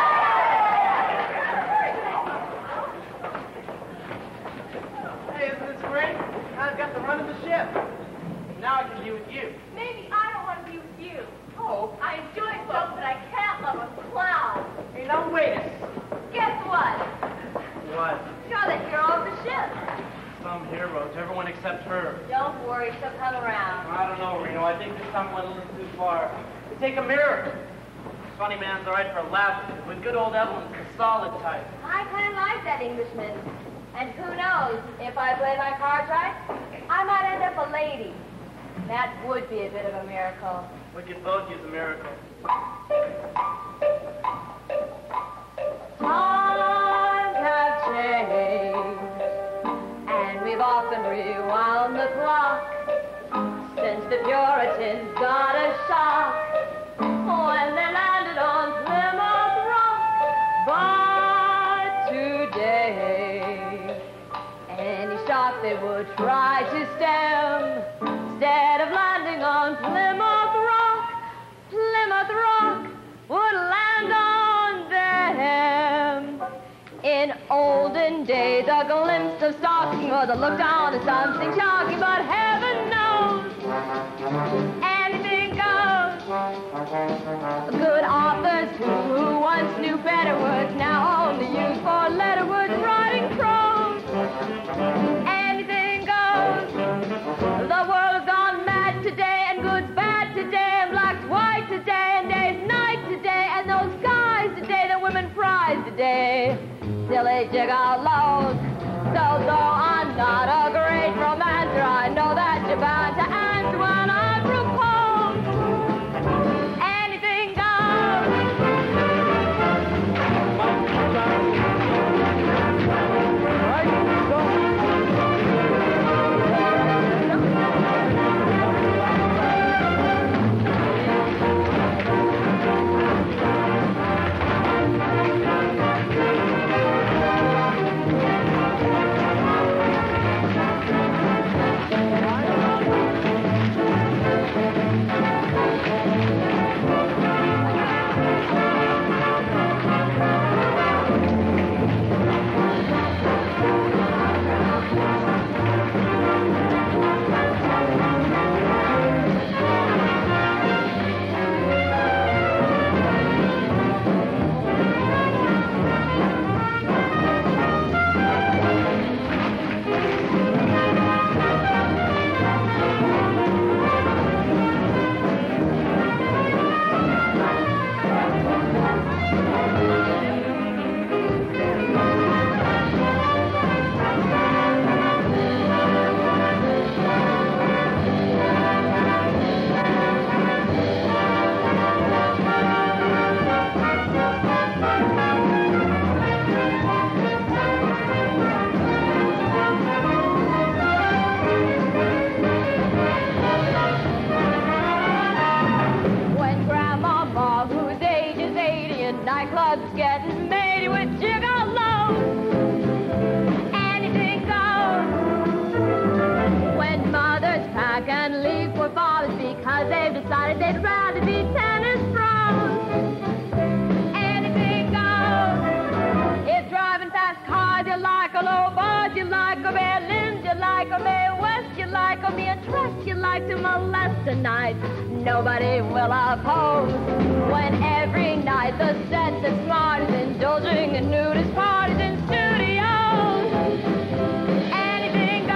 Hey, isn't this great? I've got the run of the ship. Now I can be with you. Maybe I don't want to be with you. Oh, I enjoy stuff, but I can't love a clown. Hey, now wait a Guess what? What? You're the hero of the ship. Some heroes, everyone except her. Don't worry, she'll come around. I don't know, Reno. I think this time went a little too far. You take a mirror. Funny man's all right for laughing, but good old Evelyn's the solid type. I kind of like that Englishman. And who knows, if I play my cards right, I might end up a lady. That would be a bit of a miracle. We could both use a miracle. Times have changed, and we've often rewound the clock since the Puritans got a shock when they landed on Plymouth Rock. But today, any they would try to stem. Instead of landing on Plymouth Rock, Plymouth Rock would land on them. In olden days, a glimpse of stocking was a look down at something shocking, but heaven knows anything goes. Good authors who, who once knew better words now only use four letter words writing prose. Anything goes. The world's gone mad today, and good's bad today, and black's white today, and day's night today, and those guys today that women prize today. Silly gigolos. So though I'm not a great romancer, I know that you're bound to answer when I propose. Anything goes. Nightclubs getting made with gigolos. Anything goes. When mothers pack and leave for fathers because they've decided they'd rather be tennis pros. Anything goes. If driving fast cars you like, or low bars you like, or bare limbs you like, or bare west you like, or mere trust you like to molest tonight, nobody will oppose. When every night the set that's smart is indulging in nudist parties in studios. Anything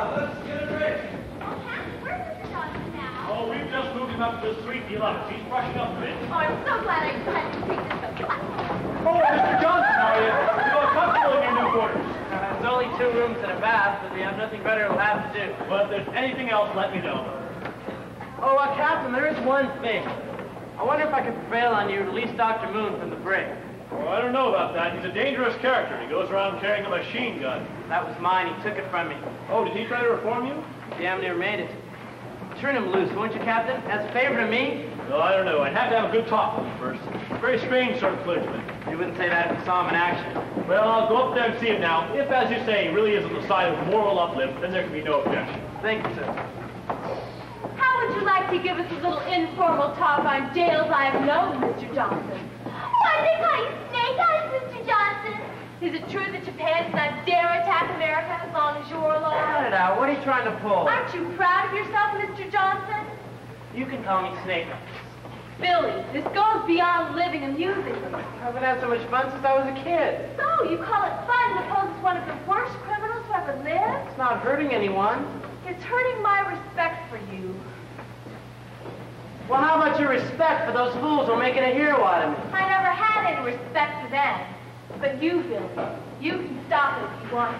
on, let's get a drink. Oh, Cap, where's Mister Johnson now? Oh, we've just moved him up to the suite deluxe. He's brushing up a bit. Oh, I'm so glad I decided to take this so fast. Oh, Mister Johnson, how are you? You feel comfortable in your new quarters? Uh, there's only two rooms and a bath, but we have nothing better to have to do. Well, if there's anything else, let me know. Oh, uh, Captain, there is one thing. I wonder if I could prevail on you to release Doctor Moon from the brig. Oh, I don't know about that. He's a dangerous character. He goes around carrying a machine gun. That was mine. He took it from me. Oh, did he try to reform you? Damn near made it. Turn him loose, won't you, Captain? As a favor to me? Well, I don't know. I'd have to have a good talk with him first. Very strange sort of clergyman. You wouldn't say that if you saw him in action. Well, I'll go up there and see him now. If, as you say, he really is on the side of moral uplift, then there can be no objection. Thank you, sir. How would you like to give us a little informal talk on jails I have known, Mister Johnson? Why, they call you Snake Eyes, Mister Johnson. Is it true that Japan does not dare attack America as long as you're Cut alive? it out. What are you trying to pull? Aren't you proud of yourself, Mister Johnson? You can call me Snake. Billy, this goes beyond living amusingly. I haven't had so much fun since I was a kid. So, you call it fun to pose as one of the worst criminals who ever lived? It's not hurting anyone. It's hurting my respect for you. Well, how about your respect for those fools who are making a hero out of me? I never had any respect for them. But you, Billy, you can stop it if you want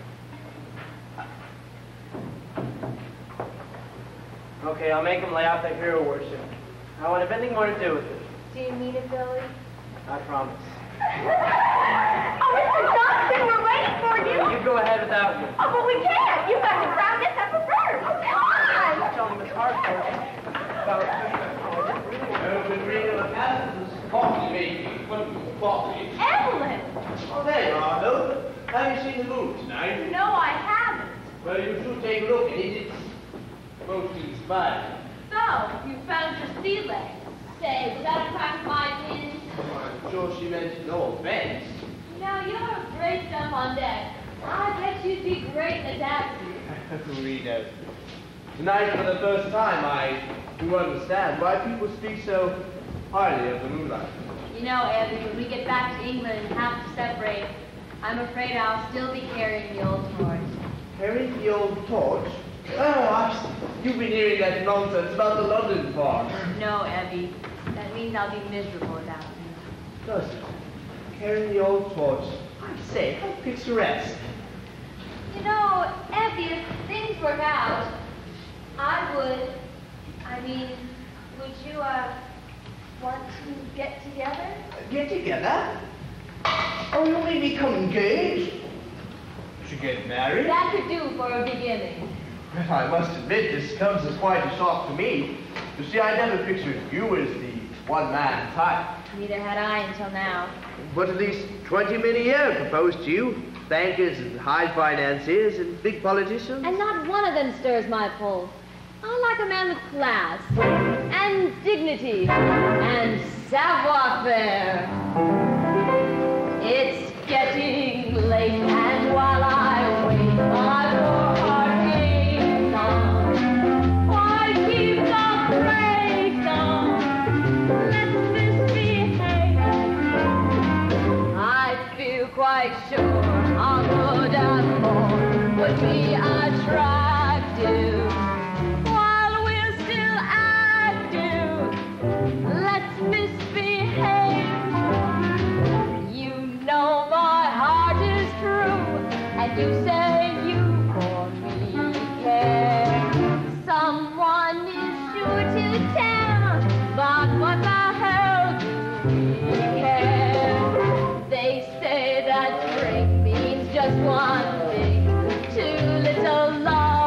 to. Okay, I'll make them lay out their hero worship. I won't have anything more to do with it. Do you mean it, Billy? I promise. Oh, Mister Johnson, we're waiting for you. You go ahead without me. Oh, but we can't. You've got to round this up first. Oh, come on. Tell me Miss Hartford. Coffee making. Wonderful coffee. Evelyn! Oh, there you are, Bill. Have you seen the movie tonight? No, I haven't. Well, you should take a look at it. It's most inspiring. So, you found your sea legs. Say, was that a crack of my pin? I'm sure she meant no offense. Now, you're a great jump on deck. I bet you'd be great in a taxi. Rita, tonight for the first time I do understand why people speak so highly of the moonlight. You know, Abby, when we get back to England and have to separate, I'm afraid I'll still be carrying the old torch. Carrying the old torch? Oh, I've, you've been hearing that nonsense about the London part. No, Abby. That means I'll be miserable without you. Does it? Carrying the old torch. I say, how picturesque. You know, Abby, if things work out, I would, I mean, would you, uh, want to get together? Get together? Oh, you mean become engaged? To get married? That could do for a beginning. Well, I must admit, this comes as quite a shock to me. You see, I never pictured you as the one-man type. Neither had I until now. But at least twenty men a year proposed to you. Bankers and high financiers and big politicians. And not one of them stirs my pulse. I like a man with class, and dignity, and savoir-faire. It's getting late, and while I wait, my poor heart aches on. Why keep the brakes on? Let's misbehave. I feel quite sure our good and more would be attractive. While we're still active, let's misbehave. You know my heart is true, and you say you for me care. Someone is sure to tell, but what the hell do we care? They say that spring means just one thing, too little love.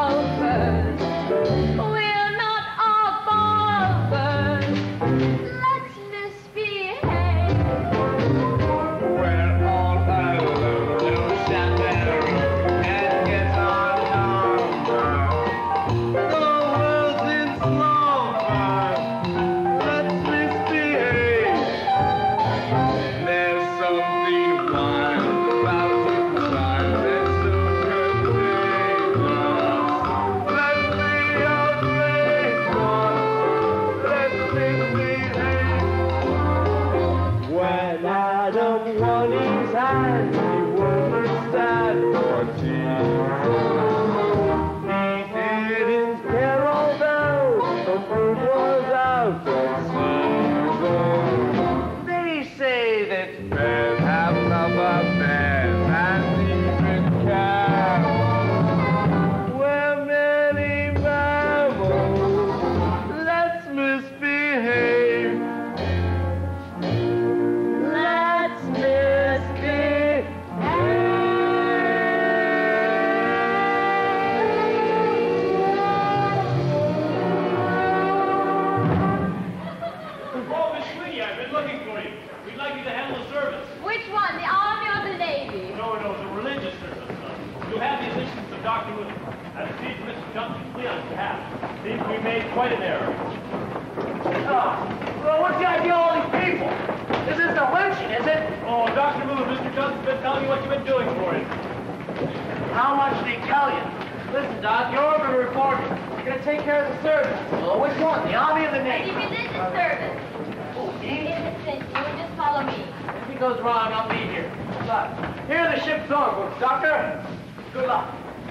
me on his behalf. Seems we made quite an error. Oh, well, what's the idea of all these people? This isn't a lynching, is it? Oh, Doctor Moon, Mister Johnson's been telling me what you've been doing for him. How much did he tell you? Listen, Doc, you're over to report it. You're going to take care of the service. Well, which one? The Army or the The Navy? religious service. Oh, me? Innocent, you and just follow me. If he goes wrong, I'll be here. Good luck. Here are the ship's songbooks, Doctor. Good luck.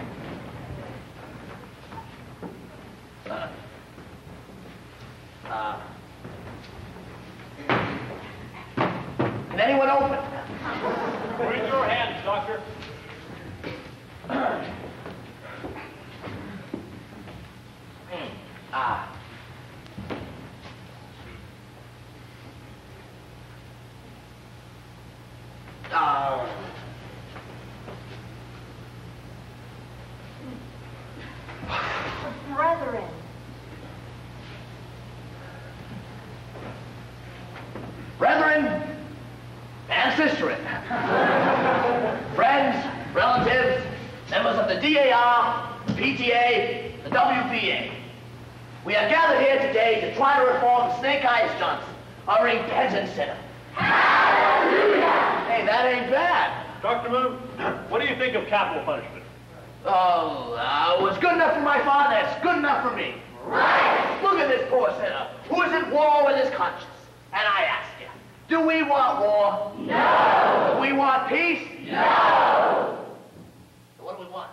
Uh, uh, can anyone open? We're in your hands, Doctor. Ah. Ah. Brethren. Brethren and sisterin, friends, relatives, members of the D A R, the P T A, the W P A. We are gathered here today to try to reform Snake Eyes Johnson, a repentant sinner. Hallelujah! Hey, that ain't bad. Doctor Moon, what do you think of capital punishment? Oh, uh, what's good enough for my father, it's good enough for me. Right! Look at this poor sinner who is at war with his conscience. And I ask you, do we want war? No! Do we want peace? No! So what do we want?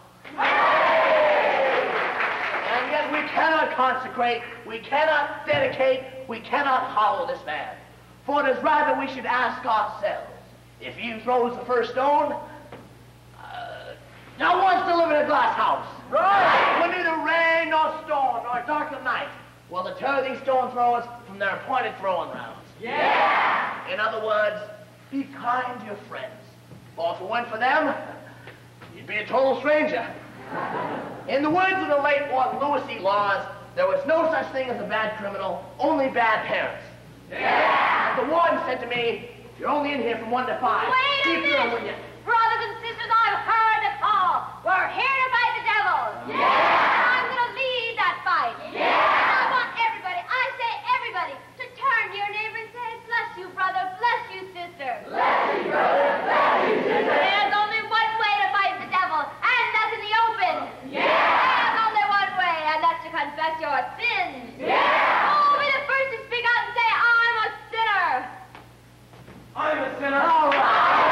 And yet we cannot consecrate, we cannot dedicate, we cannot hallow this man. For it is rather we should ask ourselves, if he throws the first stone, uh, now wants to live in a glass house. Right! When neither rain nor storm nor dark of night will deter these stone throwers from their appointed throwing rounds. Yeah! In other words, be kind to your friends. For if it weren't for them, you'd be a total stranger. In the words of the late one Louis E. Laws, there was no such thing as a bad criminal, only bad parents. Yeah! As the warden said to me, if you're only in here from one to five, Wait a keep your minute! with you. Brothers and sisters, I've heard it all. We're here to fight the devil. Yeah! And I'm going to lead that fight. Yeah! I want everybody, I say everybody, to turn to your neighbor and say, bless you, brother, bless you, sister. Bless you, brother, bless you, sister. There's only one way to fight the devil, and that's in the open. Yeah! There's only one way, and that's to confess your sins. Yeah! Oh, be the first to speak out and say, I'm a sinner. I'm a sinner. All right.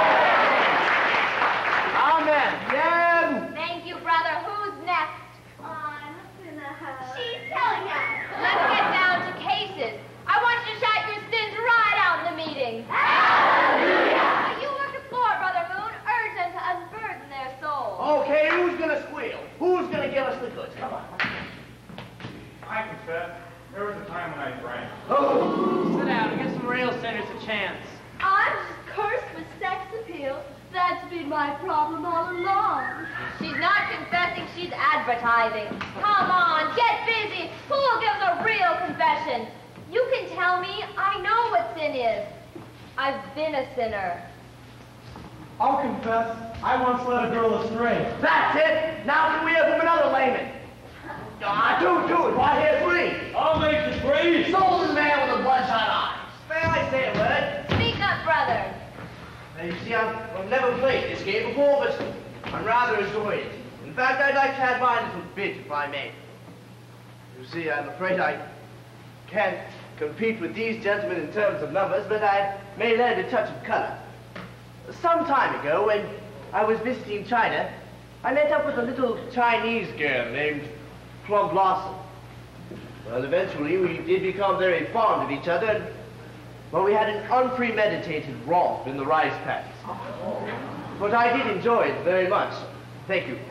Amen. Yeah. Thank you, brother. Who's next? I'm a sinner. She's telling us. Let's get down to cases. I want you to shout your sins right out in the meeting. Hallelujah! You work the floor, Brother Moon. Urge them to unburden their souls. Okay, who's gonna squeal? Who's gonna give us the goods? Come on. I confess, there was a time when I drank. Oh. Sit down and give some real sinners a chance. I'm just cursed with sex appeal. That's been my problem all along. She's not confessing, she's advertising. Come on, get busy. Who will give us a real confession? You can tell me. I know what sin is. I've been a sinner. I'll confess, I once led a girl astray. That's it. Now can we hear from another layman? Ah, two, two. Why here three? I'll make the three. Sold the man with the bloodshot eyes. May I say a word? Speak up, brother. Now, you see, I've, I've never played this game before, but I'm rather enjoying it. In fact, I'd like to add my little bit, if I may. You see, I'm afraid I can't compete with these gentlemen in terms of numbers, but I may lend a touch of color. Some time ago, when I was visiting China, I met up with a little Chinese girl named Plum Blossom. Well, eventually, we did become very fond of each other, and, well, we had an unpremeditated romp in the rice paddies. But I did enjoy it very much. Thank you.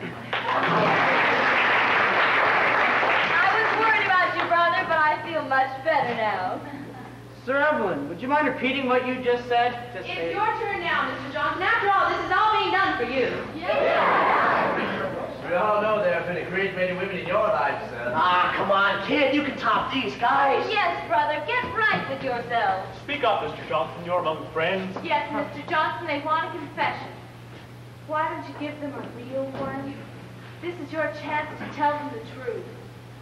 I was worried about you, brother, but I feel much better now. Sir Evelyn, would you mind repeating what you just said? Just It's say- your turn now, Mister Johnson. After all, this is all being done for you. We all know there have been a great many women in your life, sir. Ah, come on, kid. You can top these guys. Yes, brother, get right with yourself. Speak up, Mister Johnson. You're among friends. Yes, Mister Johnson, they want a confession. Why don't you give them a real one? This is your chance to tell them the truth.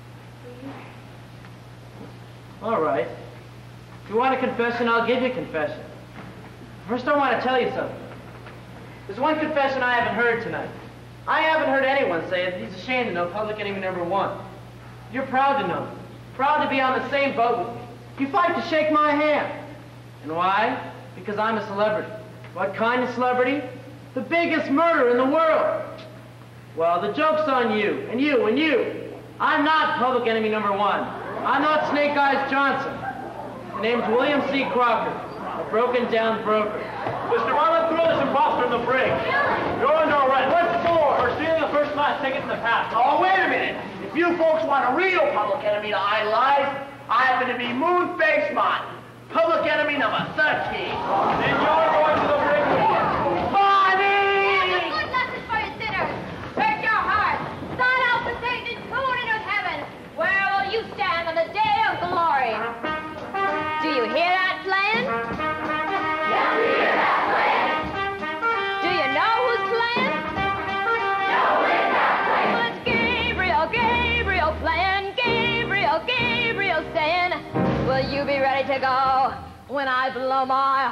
All right. If you want a confession, I'll give you a confession. First, I want to tell you something. There's one confession I haven't heard tonight. I haven't heard anyone say that he's ashamed to know public enemy number one. You're proud to know. Proud to be on the same boat with me. You fight to shake my hand. And why? Because I'm a celebrity. What kind of celebrity? The biggest murderer in the world. Well, the joke's on you, and you, and you. I'm not public enemy number one. I'm not Snake Eyes Johnson. The name's William C. Crocker, a broken down broker. Mister Marlin, throw this imposter in the brig. You're under arrest. What for? For stealing the first class ticket in the past. Oh, wait a minute. If you folks want a real public enemy to idolize, I happen to be Moon Face Mont, public enemy number thirteen. Then you're going to the brig with you. Here's a good lesson for you sinners. Search your hearts. Sign out for Satan and tune into heaven. Where will you stand on the day of glory? Do you hear that playing? Yeah, we hear that playing. Do you know who's playing? No, we're not playing. Well, it's Gabriel, Gabriel playing. Gabriel, Gabriel saying, will you be ready to go when I blow my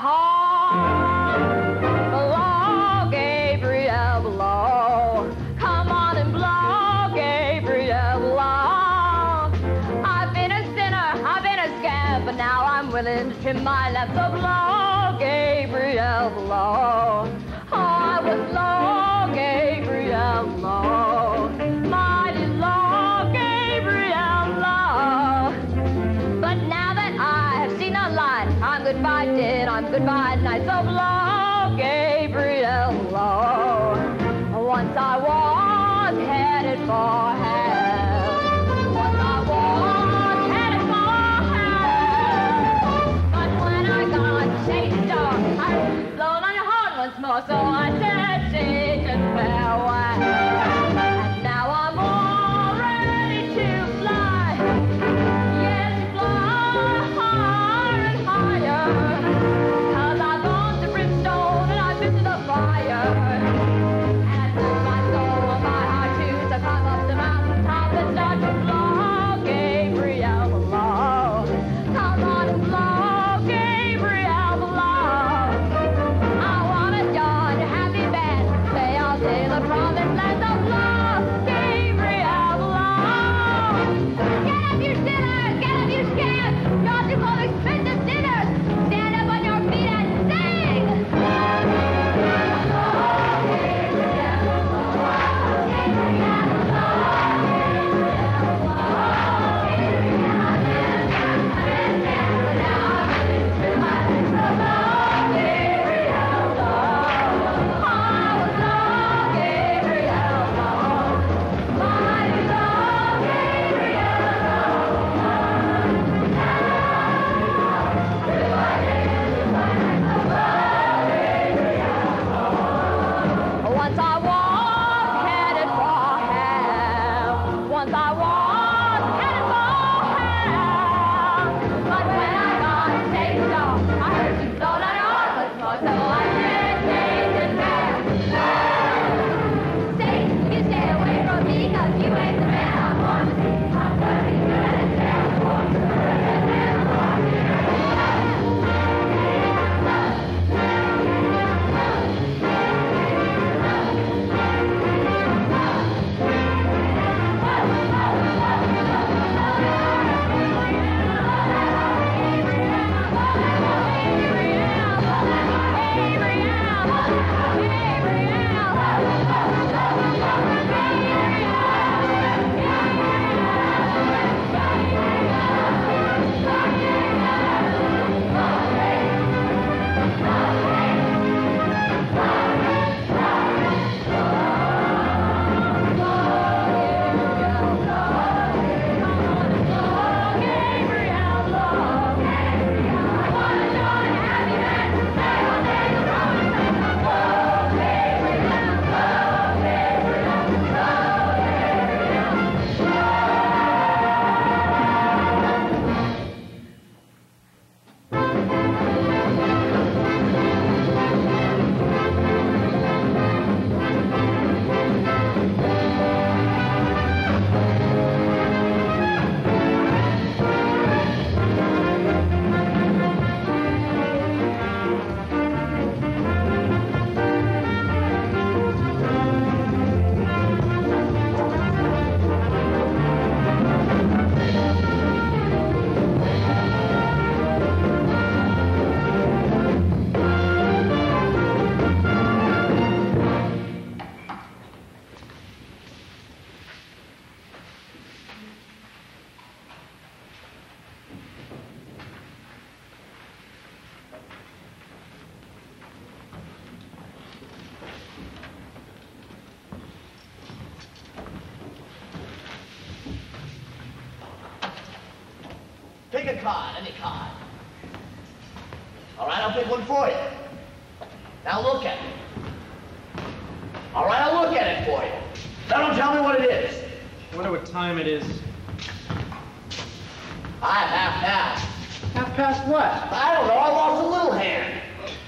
horn? Blow, Gabriel, blow. Come on and blow, Gabriel, blow. I've been a sinner, I've been a scamp, but now I'm willing to trim my left. So blow, Gabriel, blow. Oh, I was low, Gabriel, low. Mighty low, Gabriel, low. But now that I have seen the light, I'm goodbye dead, I'm goodbye night. So blow, Gabriel, blow. Once I was headed for hell. Once I was headed for hell. But when I got Satan's door, I blown on your horn once more. So I said, Satan, farewell. And now I'm all ready to fly. Yes, fly higher and higher. 'Cause I've gone to brimstone. pick a card, any card. All right, I'll pick one for you. Now look at it. All right, I'll look at it for you. Now don't tell me what it is. I wonder what time it is. I have half past. Half past what? I don't know, I lost a little hand.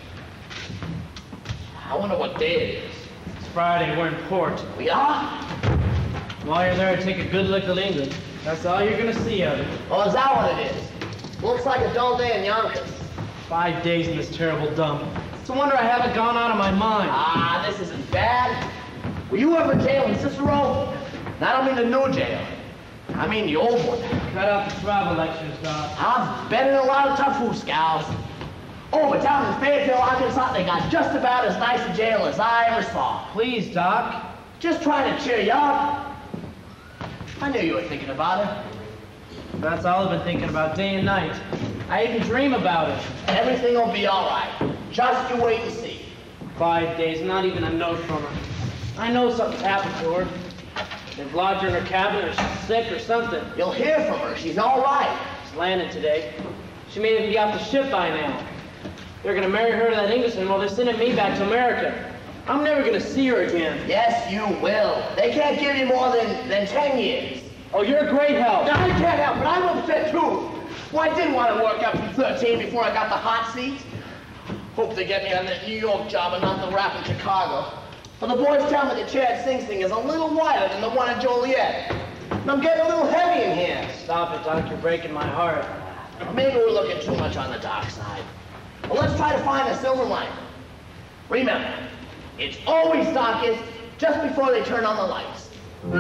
I wonder what day it is. It's Friday, we're in port. We are? While you're there, take a good look at England. That's all you're gonna see of it. Oh, is that what it is? Looks like a dull day in Yonkers. Five days in this terrible dump. It's a wonder I haven't gone out of my mind. Ah, this isn't bad. Were you ever jailed in Cicero? I don't mean the new jail. I mean the old one. Cut out the travel lectures, Doc. I've been in a lot of tough hooscows. Oh, but down in Fayetteville, Arkansas, they got just about as nice a jail as I ever saw. Please, Doc. Just trying to cheer you up. I knew you were thinking about it. That's all I've been thinking about day and night. I even dream about it. Everything will be all right. Just you wait and see. Five days, not even a note from her. I know something's happened to her. They've lodged her in her cabin, or she's sick or something. You'll hear from her. She's all right. She's landed today. She may even be off the ship by now. They're gonna marry her to that Englishman while they're sending me back to America. I'm never gonna see her again. Yes, you will. They can't give you more than, than ten years. Oh, you're a great help. No, I can't help it. I'm upset too. Well, I didn't want to work up to thirteen before I got the hot seat. Hope they get me on that New York job and not the rap in Chicago. But the boys tell me the Chad Sings thing is a little wider than the one in Joliet. And I'm getting a little heavy in here. Stop it, Doc. You're breaking my heart. Maybe we're looking too much on the dark side. Well, let's try to find a silver lining. Remember, it's always darkest just before they turn on the lights.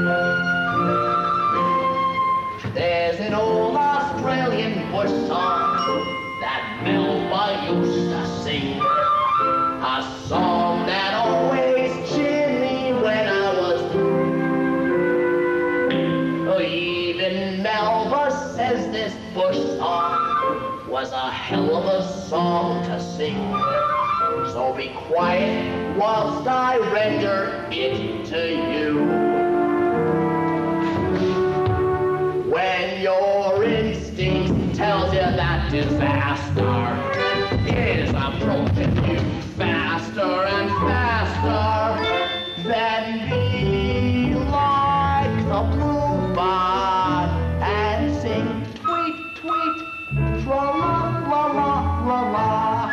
There's an old Australian bush song that Melba used to sing. A song that always cheered me when I was through. Even Melba says this bush song was a hell of a song to sing. So be quiet whilst I render it to you. When your instinct tells you that disaster is approaching you faster and faster, then be like the bluebird and sing tweet, tweet, tra-la-la-la-la-la.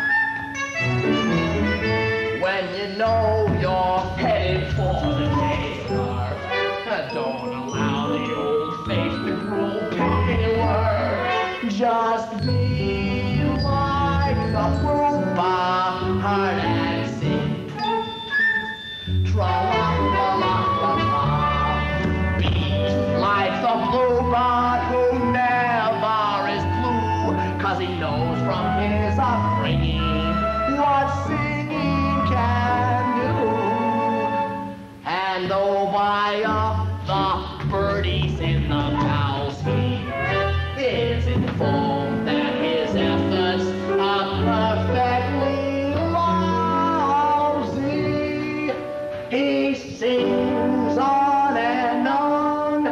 When you know you're headed for the daylight, don't allow the old face to grow paler. Just be like the bluebird and sing tra-la-la-la-la-la. Be like the bluebird who never is blue, 'cause he knows from his upbringing what singing can do. And though by uh, the birdies in the boughs he is informed that his efforts are perfectly lousy, he sings on and on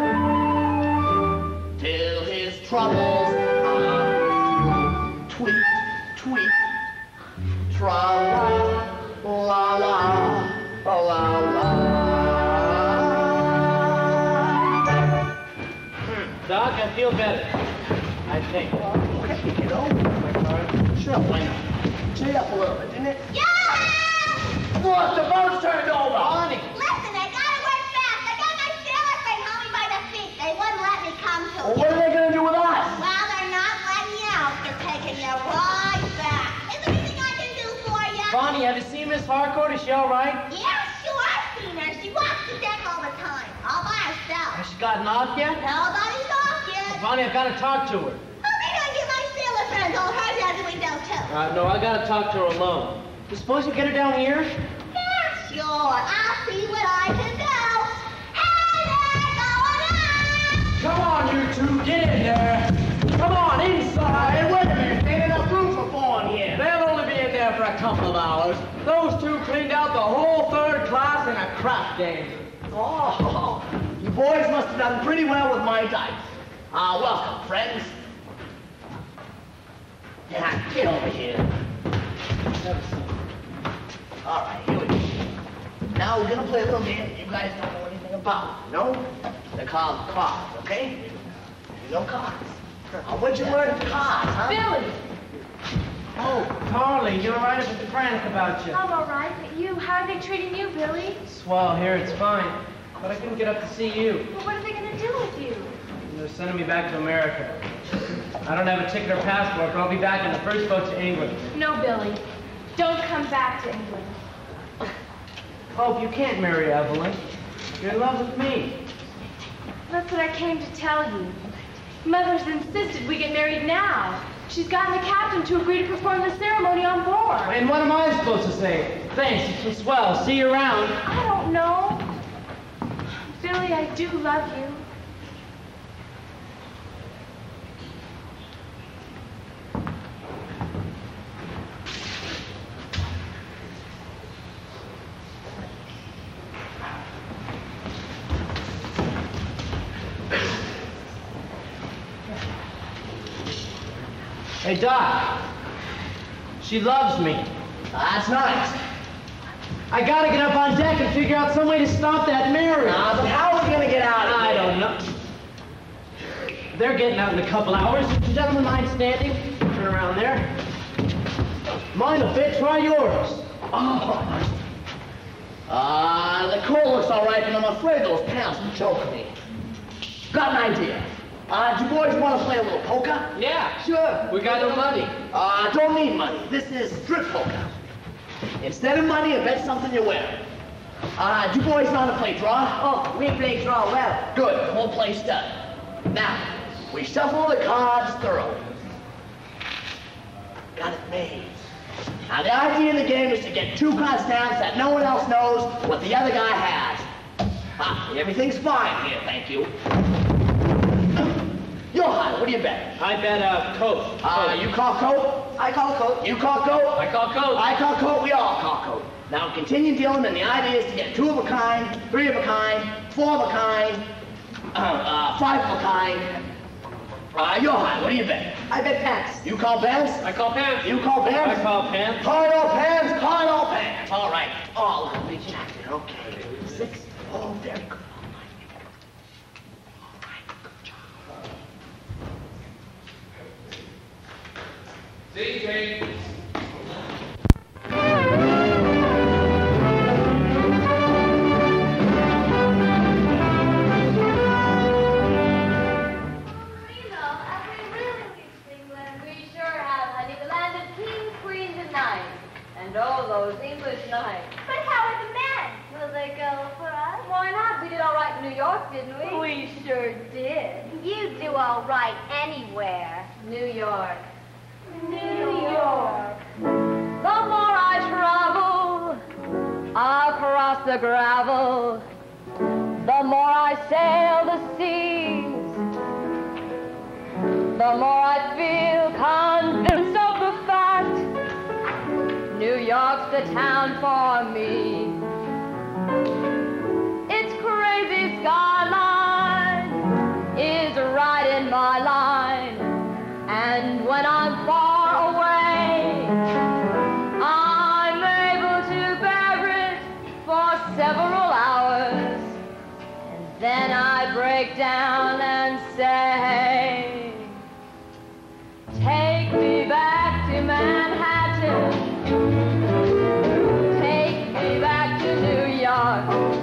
till his troubles are through. Tweet, tweet, tra-la-la-la, la-la. Doc, I feel better. I think. Okay, you know. Sure, why not? Cheer up a little bit, didn't it? Yeah! Look, the boat's turned over. Honey. Listen, I gotta work fast. I got my sailor friend held me by the feet. They wouldn't let me come to Well, you. what are they going to do with us? Well, they're not letting you out. They're taking you right back. Is there anything I can do for you? Bonnie, have you seen Miss Harcourt? Is she all right? Yeah, sure, I've seen her. She walks the deck all the time, all by herself. Has she gotten off yet? Nobody's off yet. Bonnie, I've got to talk to her. Oh, maybe I can get my sailor friend all hers out the window, too. Uh, no, I got to talk to her alone. You suppose you get her down here? Yeah, sure. I'll see what I can do. Hey there, going on? Come on, you two, get in there. Come on, inside. Hey, wait a minute. Ain't enough room for four in here. They'll only be in there for a couple of hours. Those two cleaned out the whole third class in a crap game. Oh, you boys must have done pretty well with my dice. Ah, uh, welcome, friends. Yeah, get over here. All right, here we go. Now we're gonna play a little game you guys don't know anything about. You know? They're called cards, okay? You know cards. Uh, when'd you learn cards, huh? Billy! Oh, Carly, you're right up with the crank about you. I'm all right, but you, how are they treating you, Billy? Swell, here it's fine. But I couldn't get up to see you. Well, what are they going to do with you? They're sending me back to America. I don't have a ticket or passport, but I'll be back on the first boat to England. No, Billy. Don't come back to England. Hope, you can't marry Evelyn. You're in love with me. That's what I came to tell you. Mother's insisted we get married now. She's gotten the captain to agree to perform the ceremony on board. And what am I supposed to say? Thanks, it's been swell. See you around. I don't know. Billy, I do love you. Hey, Doc. She loves me. That's nice. I gotta get up on deck and figure out some way to stop that marriage. Ah, but how are we gonna get out of I here? don't know. They're getting out in a couple hours. Gentlemen, mind standing? Turn around there. Mine will fit. Try yours. Oh. Uh, the coat looks all right, but I'm afraid those pants will choke me. Got an idea. Uh, do you boys want to play a little poker? Yeah, sure. We got no money. Uh, don't need money. This is strip poker. Instead of money, I bet something you wear. Uh, do you boys know how to play draw? Oh, we play draw well. Good, the whole place does. Now, we shuffle the cards thoroughly. Got it made. Now, the idea of the game is to get two cards down so that no one else knows what the other guy has. Ah, everything's fine here, thank you. Johan, what do you bet? I bet uh, coat. Uh, you call coat? I call coat. You call coat? I call coat. I call coat, we all call coat. Now continue dealing, and the idea is to get two of a kind, three of a kind, four of a kind, uh, uh, five of a kind. Uh, Johan, what do you bet? I bet pants. You call pants? I call pants. You call pants? I call pants. Cardinal pants, cardinal pants. All right, all of the jacket, okay. Six, oh, very good. See, James. And all those English nights. But how are the men? Will they go for us? Why not? We did all right in New York, didn't we? We sure did. You do all right anywhere. New York. New York. The more I travel across the gravel, the more I sail the seas, the more I feel convinced of the fact New York's the town for me. Its crazy skyline is right in my line, and when I'm far away, I'm able to bear it for several hours, and then I break down and say, take me back to Manhattan. Take me back to New York.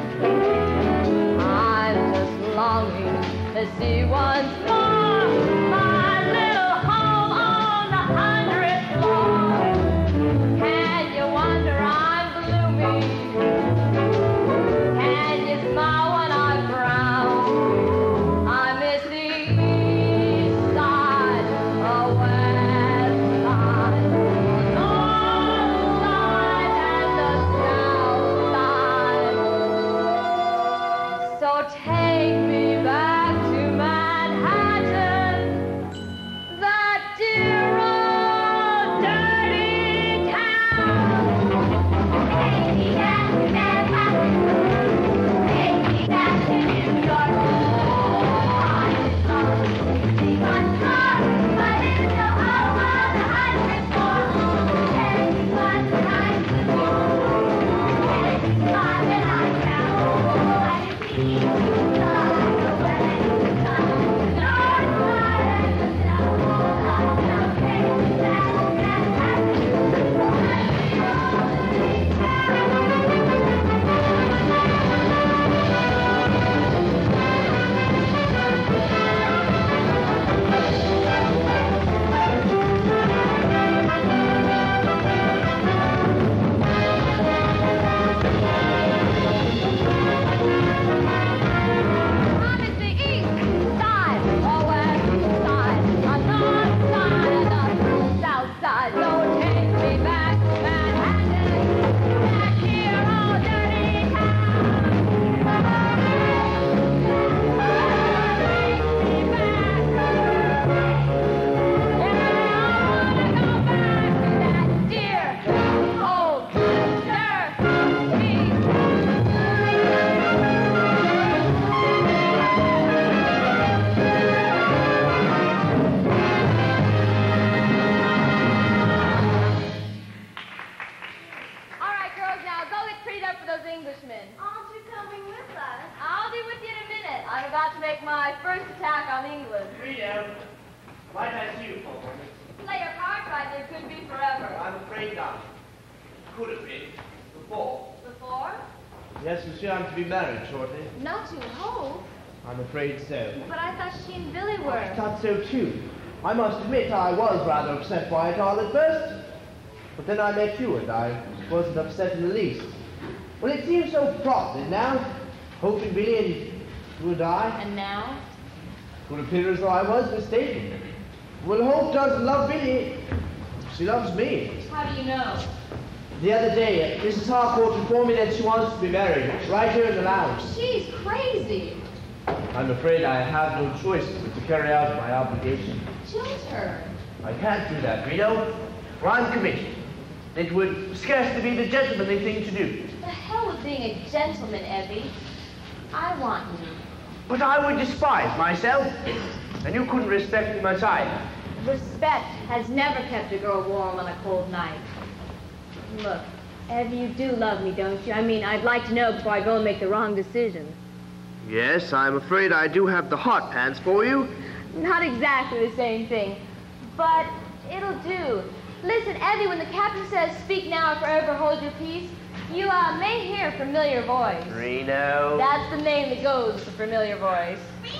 England. Reno, might I see you for a moment? Play your cards right, there could be forever. I'm afraid not. Could have been. Before. Before? Yes, you see, I'm to be married shortly. Not you hope. I'm afraid so. But I thought she and Billy were. I thought so too. I must admit I was rather upset by it all at first. But then I met you and I wasn't upset in the least. Well, it seems so proper now. Hope and Billy and you and I. And now? It would appear as though I was mistaken. Well, Hope doesn't love Billy. She loves me. How do you know? The other day, Missus Harcourt informed me that she wants to be married, right here in the lounge. She's crazy. I'm afraid I have no choice but to carry out my obligation. Jilt her. I can't do that, Reno, for I'm committed. It would scarcely be the gentlemanly thing to do. The hell with being a gentleman, Evie. I want you. But I would despise myself, and you couldn't respect me much either. Respect has never kept a girl warm on a cold night. Look, Evie, you do love me, don't you? I mean, I'd like to know before I go and make the wrong decision. Yes, I'm afraid I do have the hot pants for you. Not exactly the same thing, but it'll do. Listen, Evie, when the captain says, speak now or forever hold your peace, you uh, may hear a familiar voice. Reno. That's the name that goes with the familiar voice.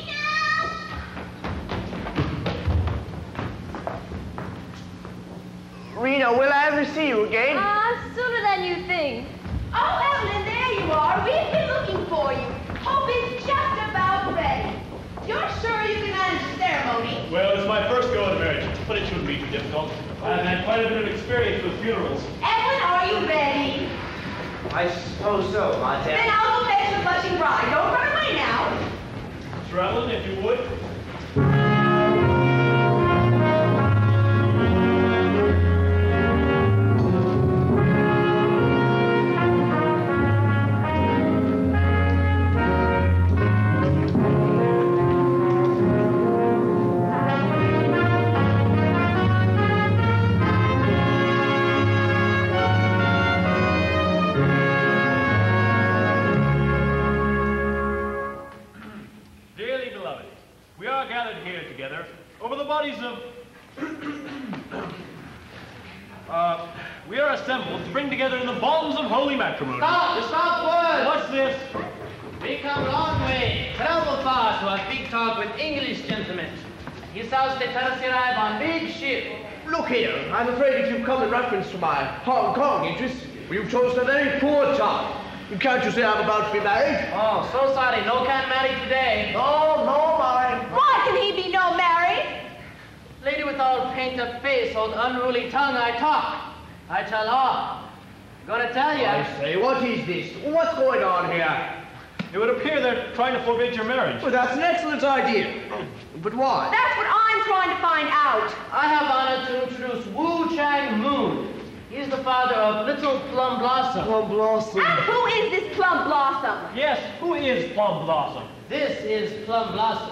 Reno, will I ever see you again? Ah, sooner than you think. Oh, Evelyn, there you are. We've been looking for you. Hope is just about ready. You're sure you can manage the ceremony? Well, it's my first go at marriage, but it shouldn't be too difficult. I've had quite a bit of experience with funerals. Evelyn, are you ready? I suppose so, my dear. Then I'll go fetch the blushing bride. Don't run away now. Mister Evelyn, if you would. Uh, we are assembled to bring together in the bonds of holy matrimony. Stop! Stop word! What's this? We come long way, travel far to have big talk with English gentlemen. His house they tell us arrive on big ship. Look here, I'm afraid if you've come in reference to my Hong Kong interests, you've chosen a very poor time. Can't you say I'm about to be married? Oh, so sorry, no can't marry today. No, no, mine. Why can he be no married? Lady with all paint-up face, old unruly tongue, I talk. I tell all. Gonna tell you. I say, what is this? What's going on here? It would appear they're trying to forbid your marriage. Well, that's an excellent idea. But why? That's what I'm trying to find out. I have honor to introduce Wu Chang Moon. He's the father of Little Plum Blossom. Plum Blossom. And who is this Plum Blossom? Yes, who is Plum Blossom? This is Plum Blossom.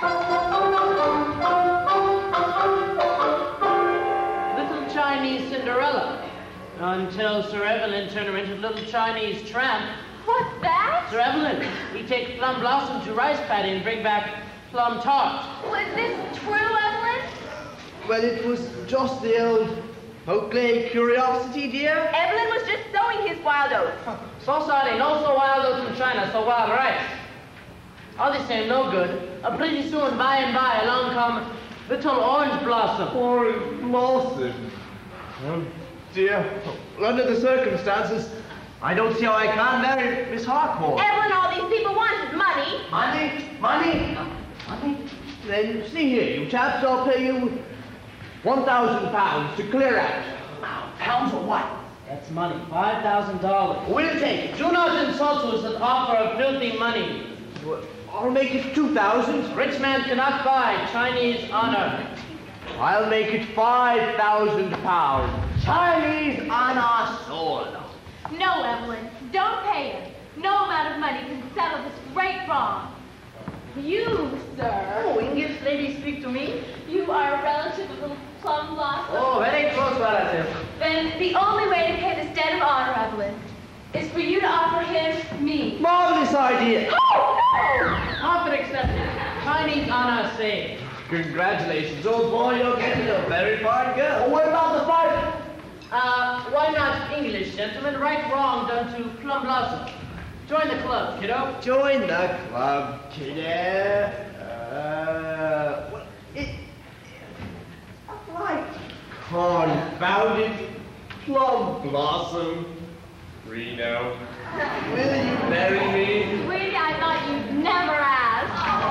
Little Chinese Cinderella. Until Sir Evelyn turned her into a little Chinese tramp. What's that? Sir Evelyn, we take Plum Blossom to rice paddy and bring back plum tart. Was this true, Evelyn? Well, it was just the old Oakley curiosity, dear. Evelyn was just sowing his wild oats. So sorry, no so wild oats in China, so wild rice. All the same, no good. Uh, pretty soon, by and by, along come Little Orange Blossom. Orange Blossom. Oh, dear. Under the circumstances, I don't see how I can marry Miss Harcourt. Evelyn, all these people want is money. Money? Money? Money? Then see here, you chaps, I'll pay you one thousand pounds to clear out. Pounds for what? That's money, five thousand dollars. We'll take it. Do not insult us with offer of filthy money. I'll make it two thousand. Rich man cannot buy Chinese honor. I'll make it five thousand pounds. Chinese honor soul. No, Evelyn. Don't pay him. No amount of money can settle this great wrong. You, sir. Oh, English lady speak to me? You are a relative of Little Plum Blossom. Oh, very close relative. Then the only way to pay this debt of honor, Evelyn, is for you to offer him me. Marvelous idea. Oh, no! Offer accepted. Chinese Chinese honor say. Congratulations, old boy. You're getting a very fine girl. Oh, what about the fight? Uh, why not English, gentlemen? Right wrong done to Plum Blossom. Join the club, kiddo. Join the club, kiddo. Uh, what? It, it's like confounded Plum Blossom. Reno, will you marry me? Sweetie, I thought you'd never ask.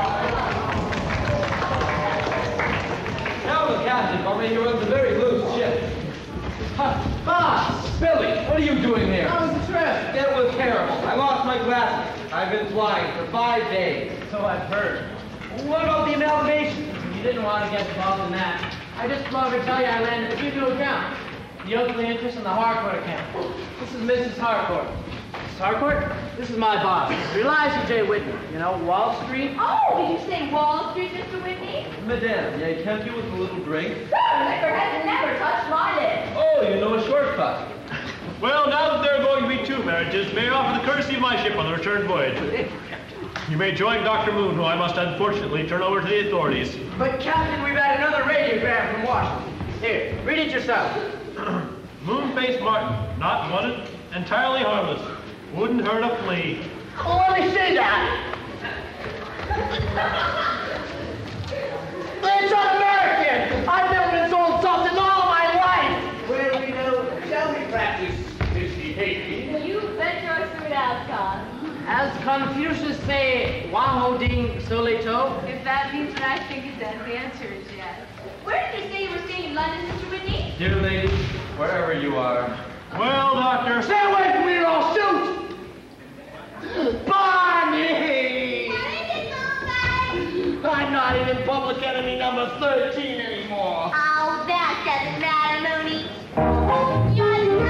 Now the captain told me you runs a very loose ship. Ah, Billy, what are you doing here? How was the trip? It was terrible. I lost my glasses. I've been flying for five days. So I've heard. What about the amalgamation? You didn't want to get involved in that. I just came over to tell you I landed a few new accounts. The Oakley interest and the Harcourt account. This is Missus Harcourt. Missus Harcourt, this is my boss, Elijah J. Whitney. You know, Wall Street. Oh, did you say Wall Street, Mister Whitney? Madame, may I tempt you with a little drink? Sir, liquor has never touched my lips. Oh, you know a shortcut. Well, now that there are going to be two marriages, may I offer the courtesy of my ship on the return voyage. You may join Doctor Moon, who I must unfortunately turn over to the authorities. But, Captain, we've had another radiogram from Washington. Here, read it yourself. Moon-faced Martin, not wanted, entirely harmless. Wouldn't hurt a flea. Oh, let me see that. It's un-American. I've never been sold something all my life. Well, Reno, shall we practice this behavior? You bet your suit out, Con. As Confucius say, Wahoo ding sole to. If that means what I think it does, the answer is yes. Where did you say you were staying in London, Mister Whitney? Dear ladies, wherever you are. Well, Doctor. Stay away from me or I'll shoot. Barney! What is it, Mom? I'm not even public enemy number thirteen anymore. Oh, that doesn't matter, Mooney. You're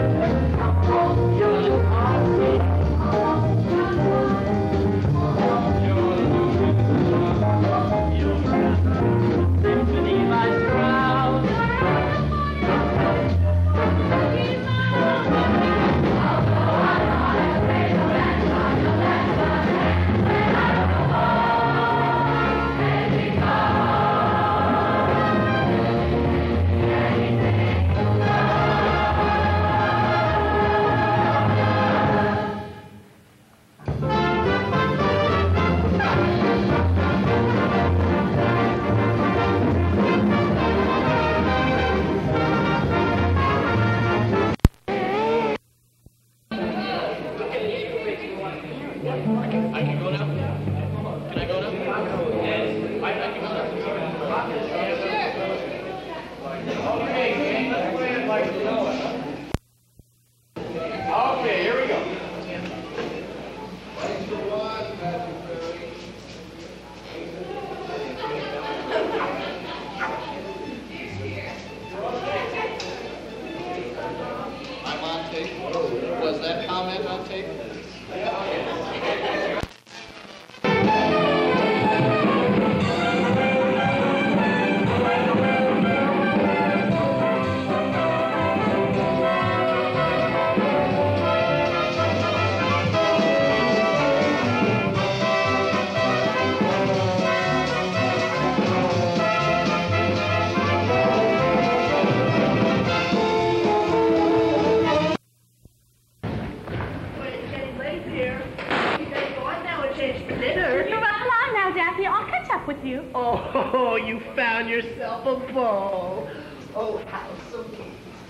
Was that comment on tape? With you. Oh, you found yourself a beau. Oh, how so sweet.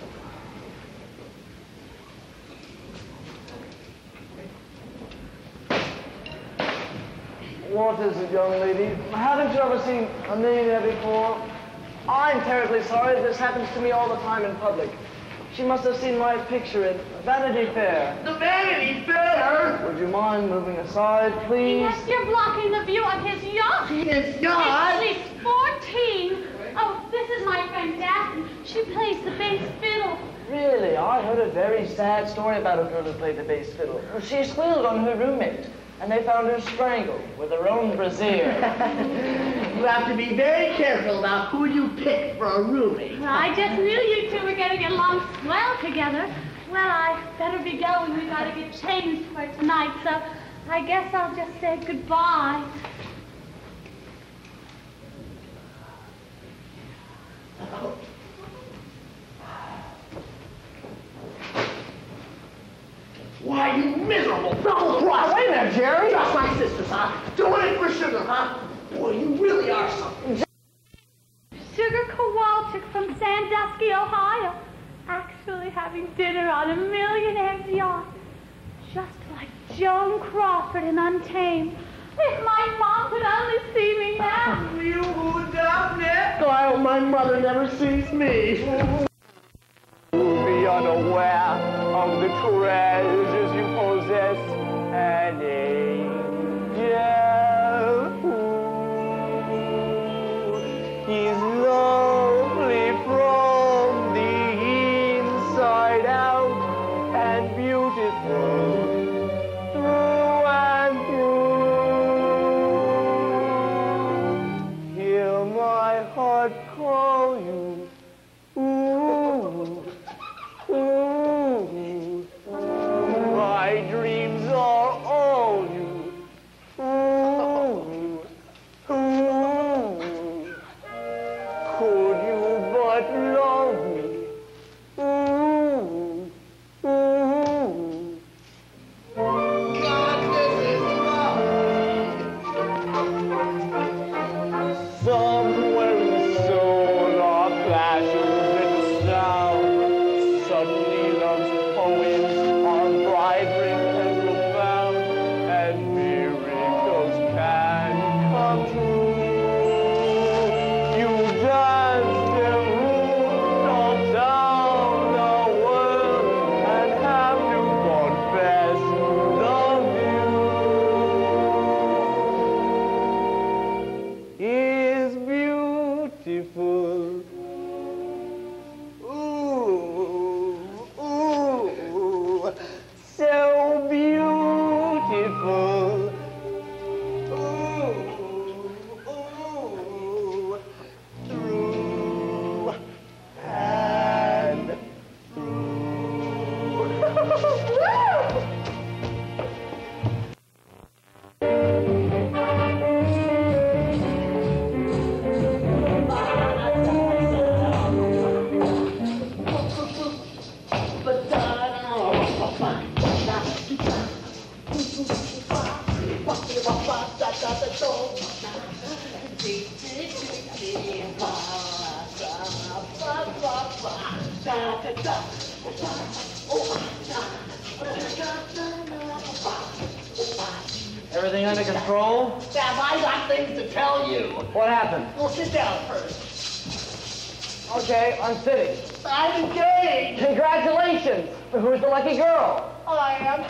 What is it, young lady? Haven't you ever seen a millionaire before? I'm terribly sorry. This happens to me all the time in public. She must have seen my picture in Vanity Fair. The Vanity Fair? Would you mind moving aside, please? Yes, you're blocking the view of his yacht. She is not. She's fourteen. Oh, this is my friend Daphne. She plays the bass fiddle. Really? I heard a very sad story about a girl who played the bass fiddle. She squealed on her roommate, and they found her strangled with her own brassiere. You have to be very careful about who you pick for a roommate. I just knew you two were going to get along swell together. Well, I better be going. We got to get changed for tonight, so I guess I'll just say goodbye. Double cross. Wait a minute, Jerry. Just like sisters, huh? Doing it for sugar, huh? Boy, you really are something. Sugar Kowalczyk from Sandusky, Ohio. Actually having dinner on a millionaire's yacht. Just like Joan Crawford in Untamed. If my mom could only see me now. You who down it? I hope my mother never sees me. Be unaware of the treasures you possess, an angel. He's lovely from the inside out and beautiful through and through. Hear my heart call you. Ooh, ooh, my dreams are all you. Ooh, ooh, could you but love me? Ooh, ooh. God, this is love. Somewhere in the soul are flashes and sound. Suddenly love's poems are vibrant and profound, and miracles can come true. You dance the rooftops down the world and have to confess the view is beautiful. Ooh, ooh, so beautiful. Ooh, ooh, through and Everything under control? Sam, I got things to tell you. What happened? Well, sit down first. Okay, I'm sitting. I'm engaged. Congratulations! Who's the lucky girl? I am.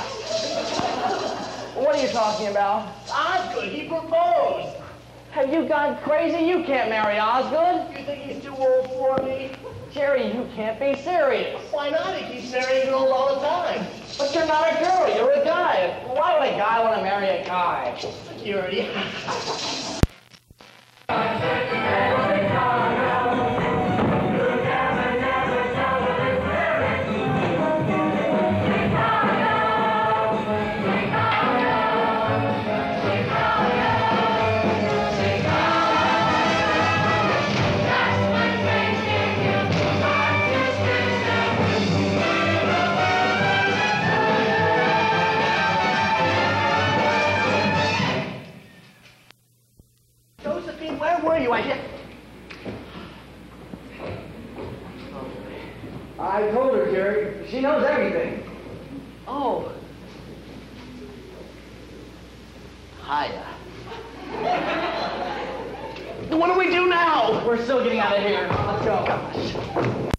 What are you talking about? Osgood, he proposed. Have you gone crazy? You can't marry Osgood. You think he's too old for me? Jerry, you can't be serious. Why not? He keeps marrying girls all the time. But you're not a girl, you're a guy. Why would a guy want to marry a guy? Security. Josephine, where were you? I did. I told her, Jerry. She knows everything. Oh. Hiya. What do we do now? We're still getting out of here. Let's go. Gosh.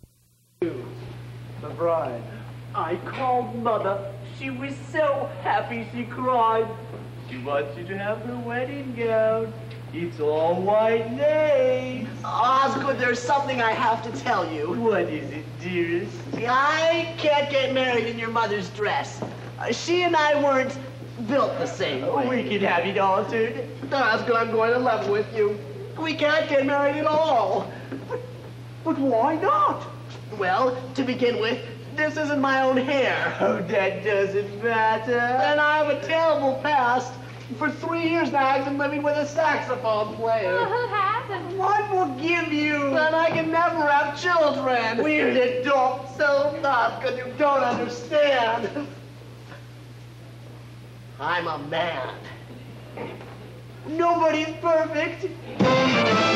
The bride. I called Mother. She was so happy she cried. She wants you to have her wedding gown. It's all white lace. Osgood, there's something I have to tell you. What is it, dearest? See, I can't get married in your mother's dress. Uh, she and I weren't built the same way. We could have it altered. Osgood, I'm going to level with you. We can't get married at all. But, but why not? Well, to begin with, this isn't my own hair. Oh, that doesn't matter. And I have a terrible past. For three years now, I've been living with a saxophone player. Well, who hasn't? What will give you? And I can never have children. Weird adult. So, Osgood, you don't understand. I'm a man. Nobody's perfect.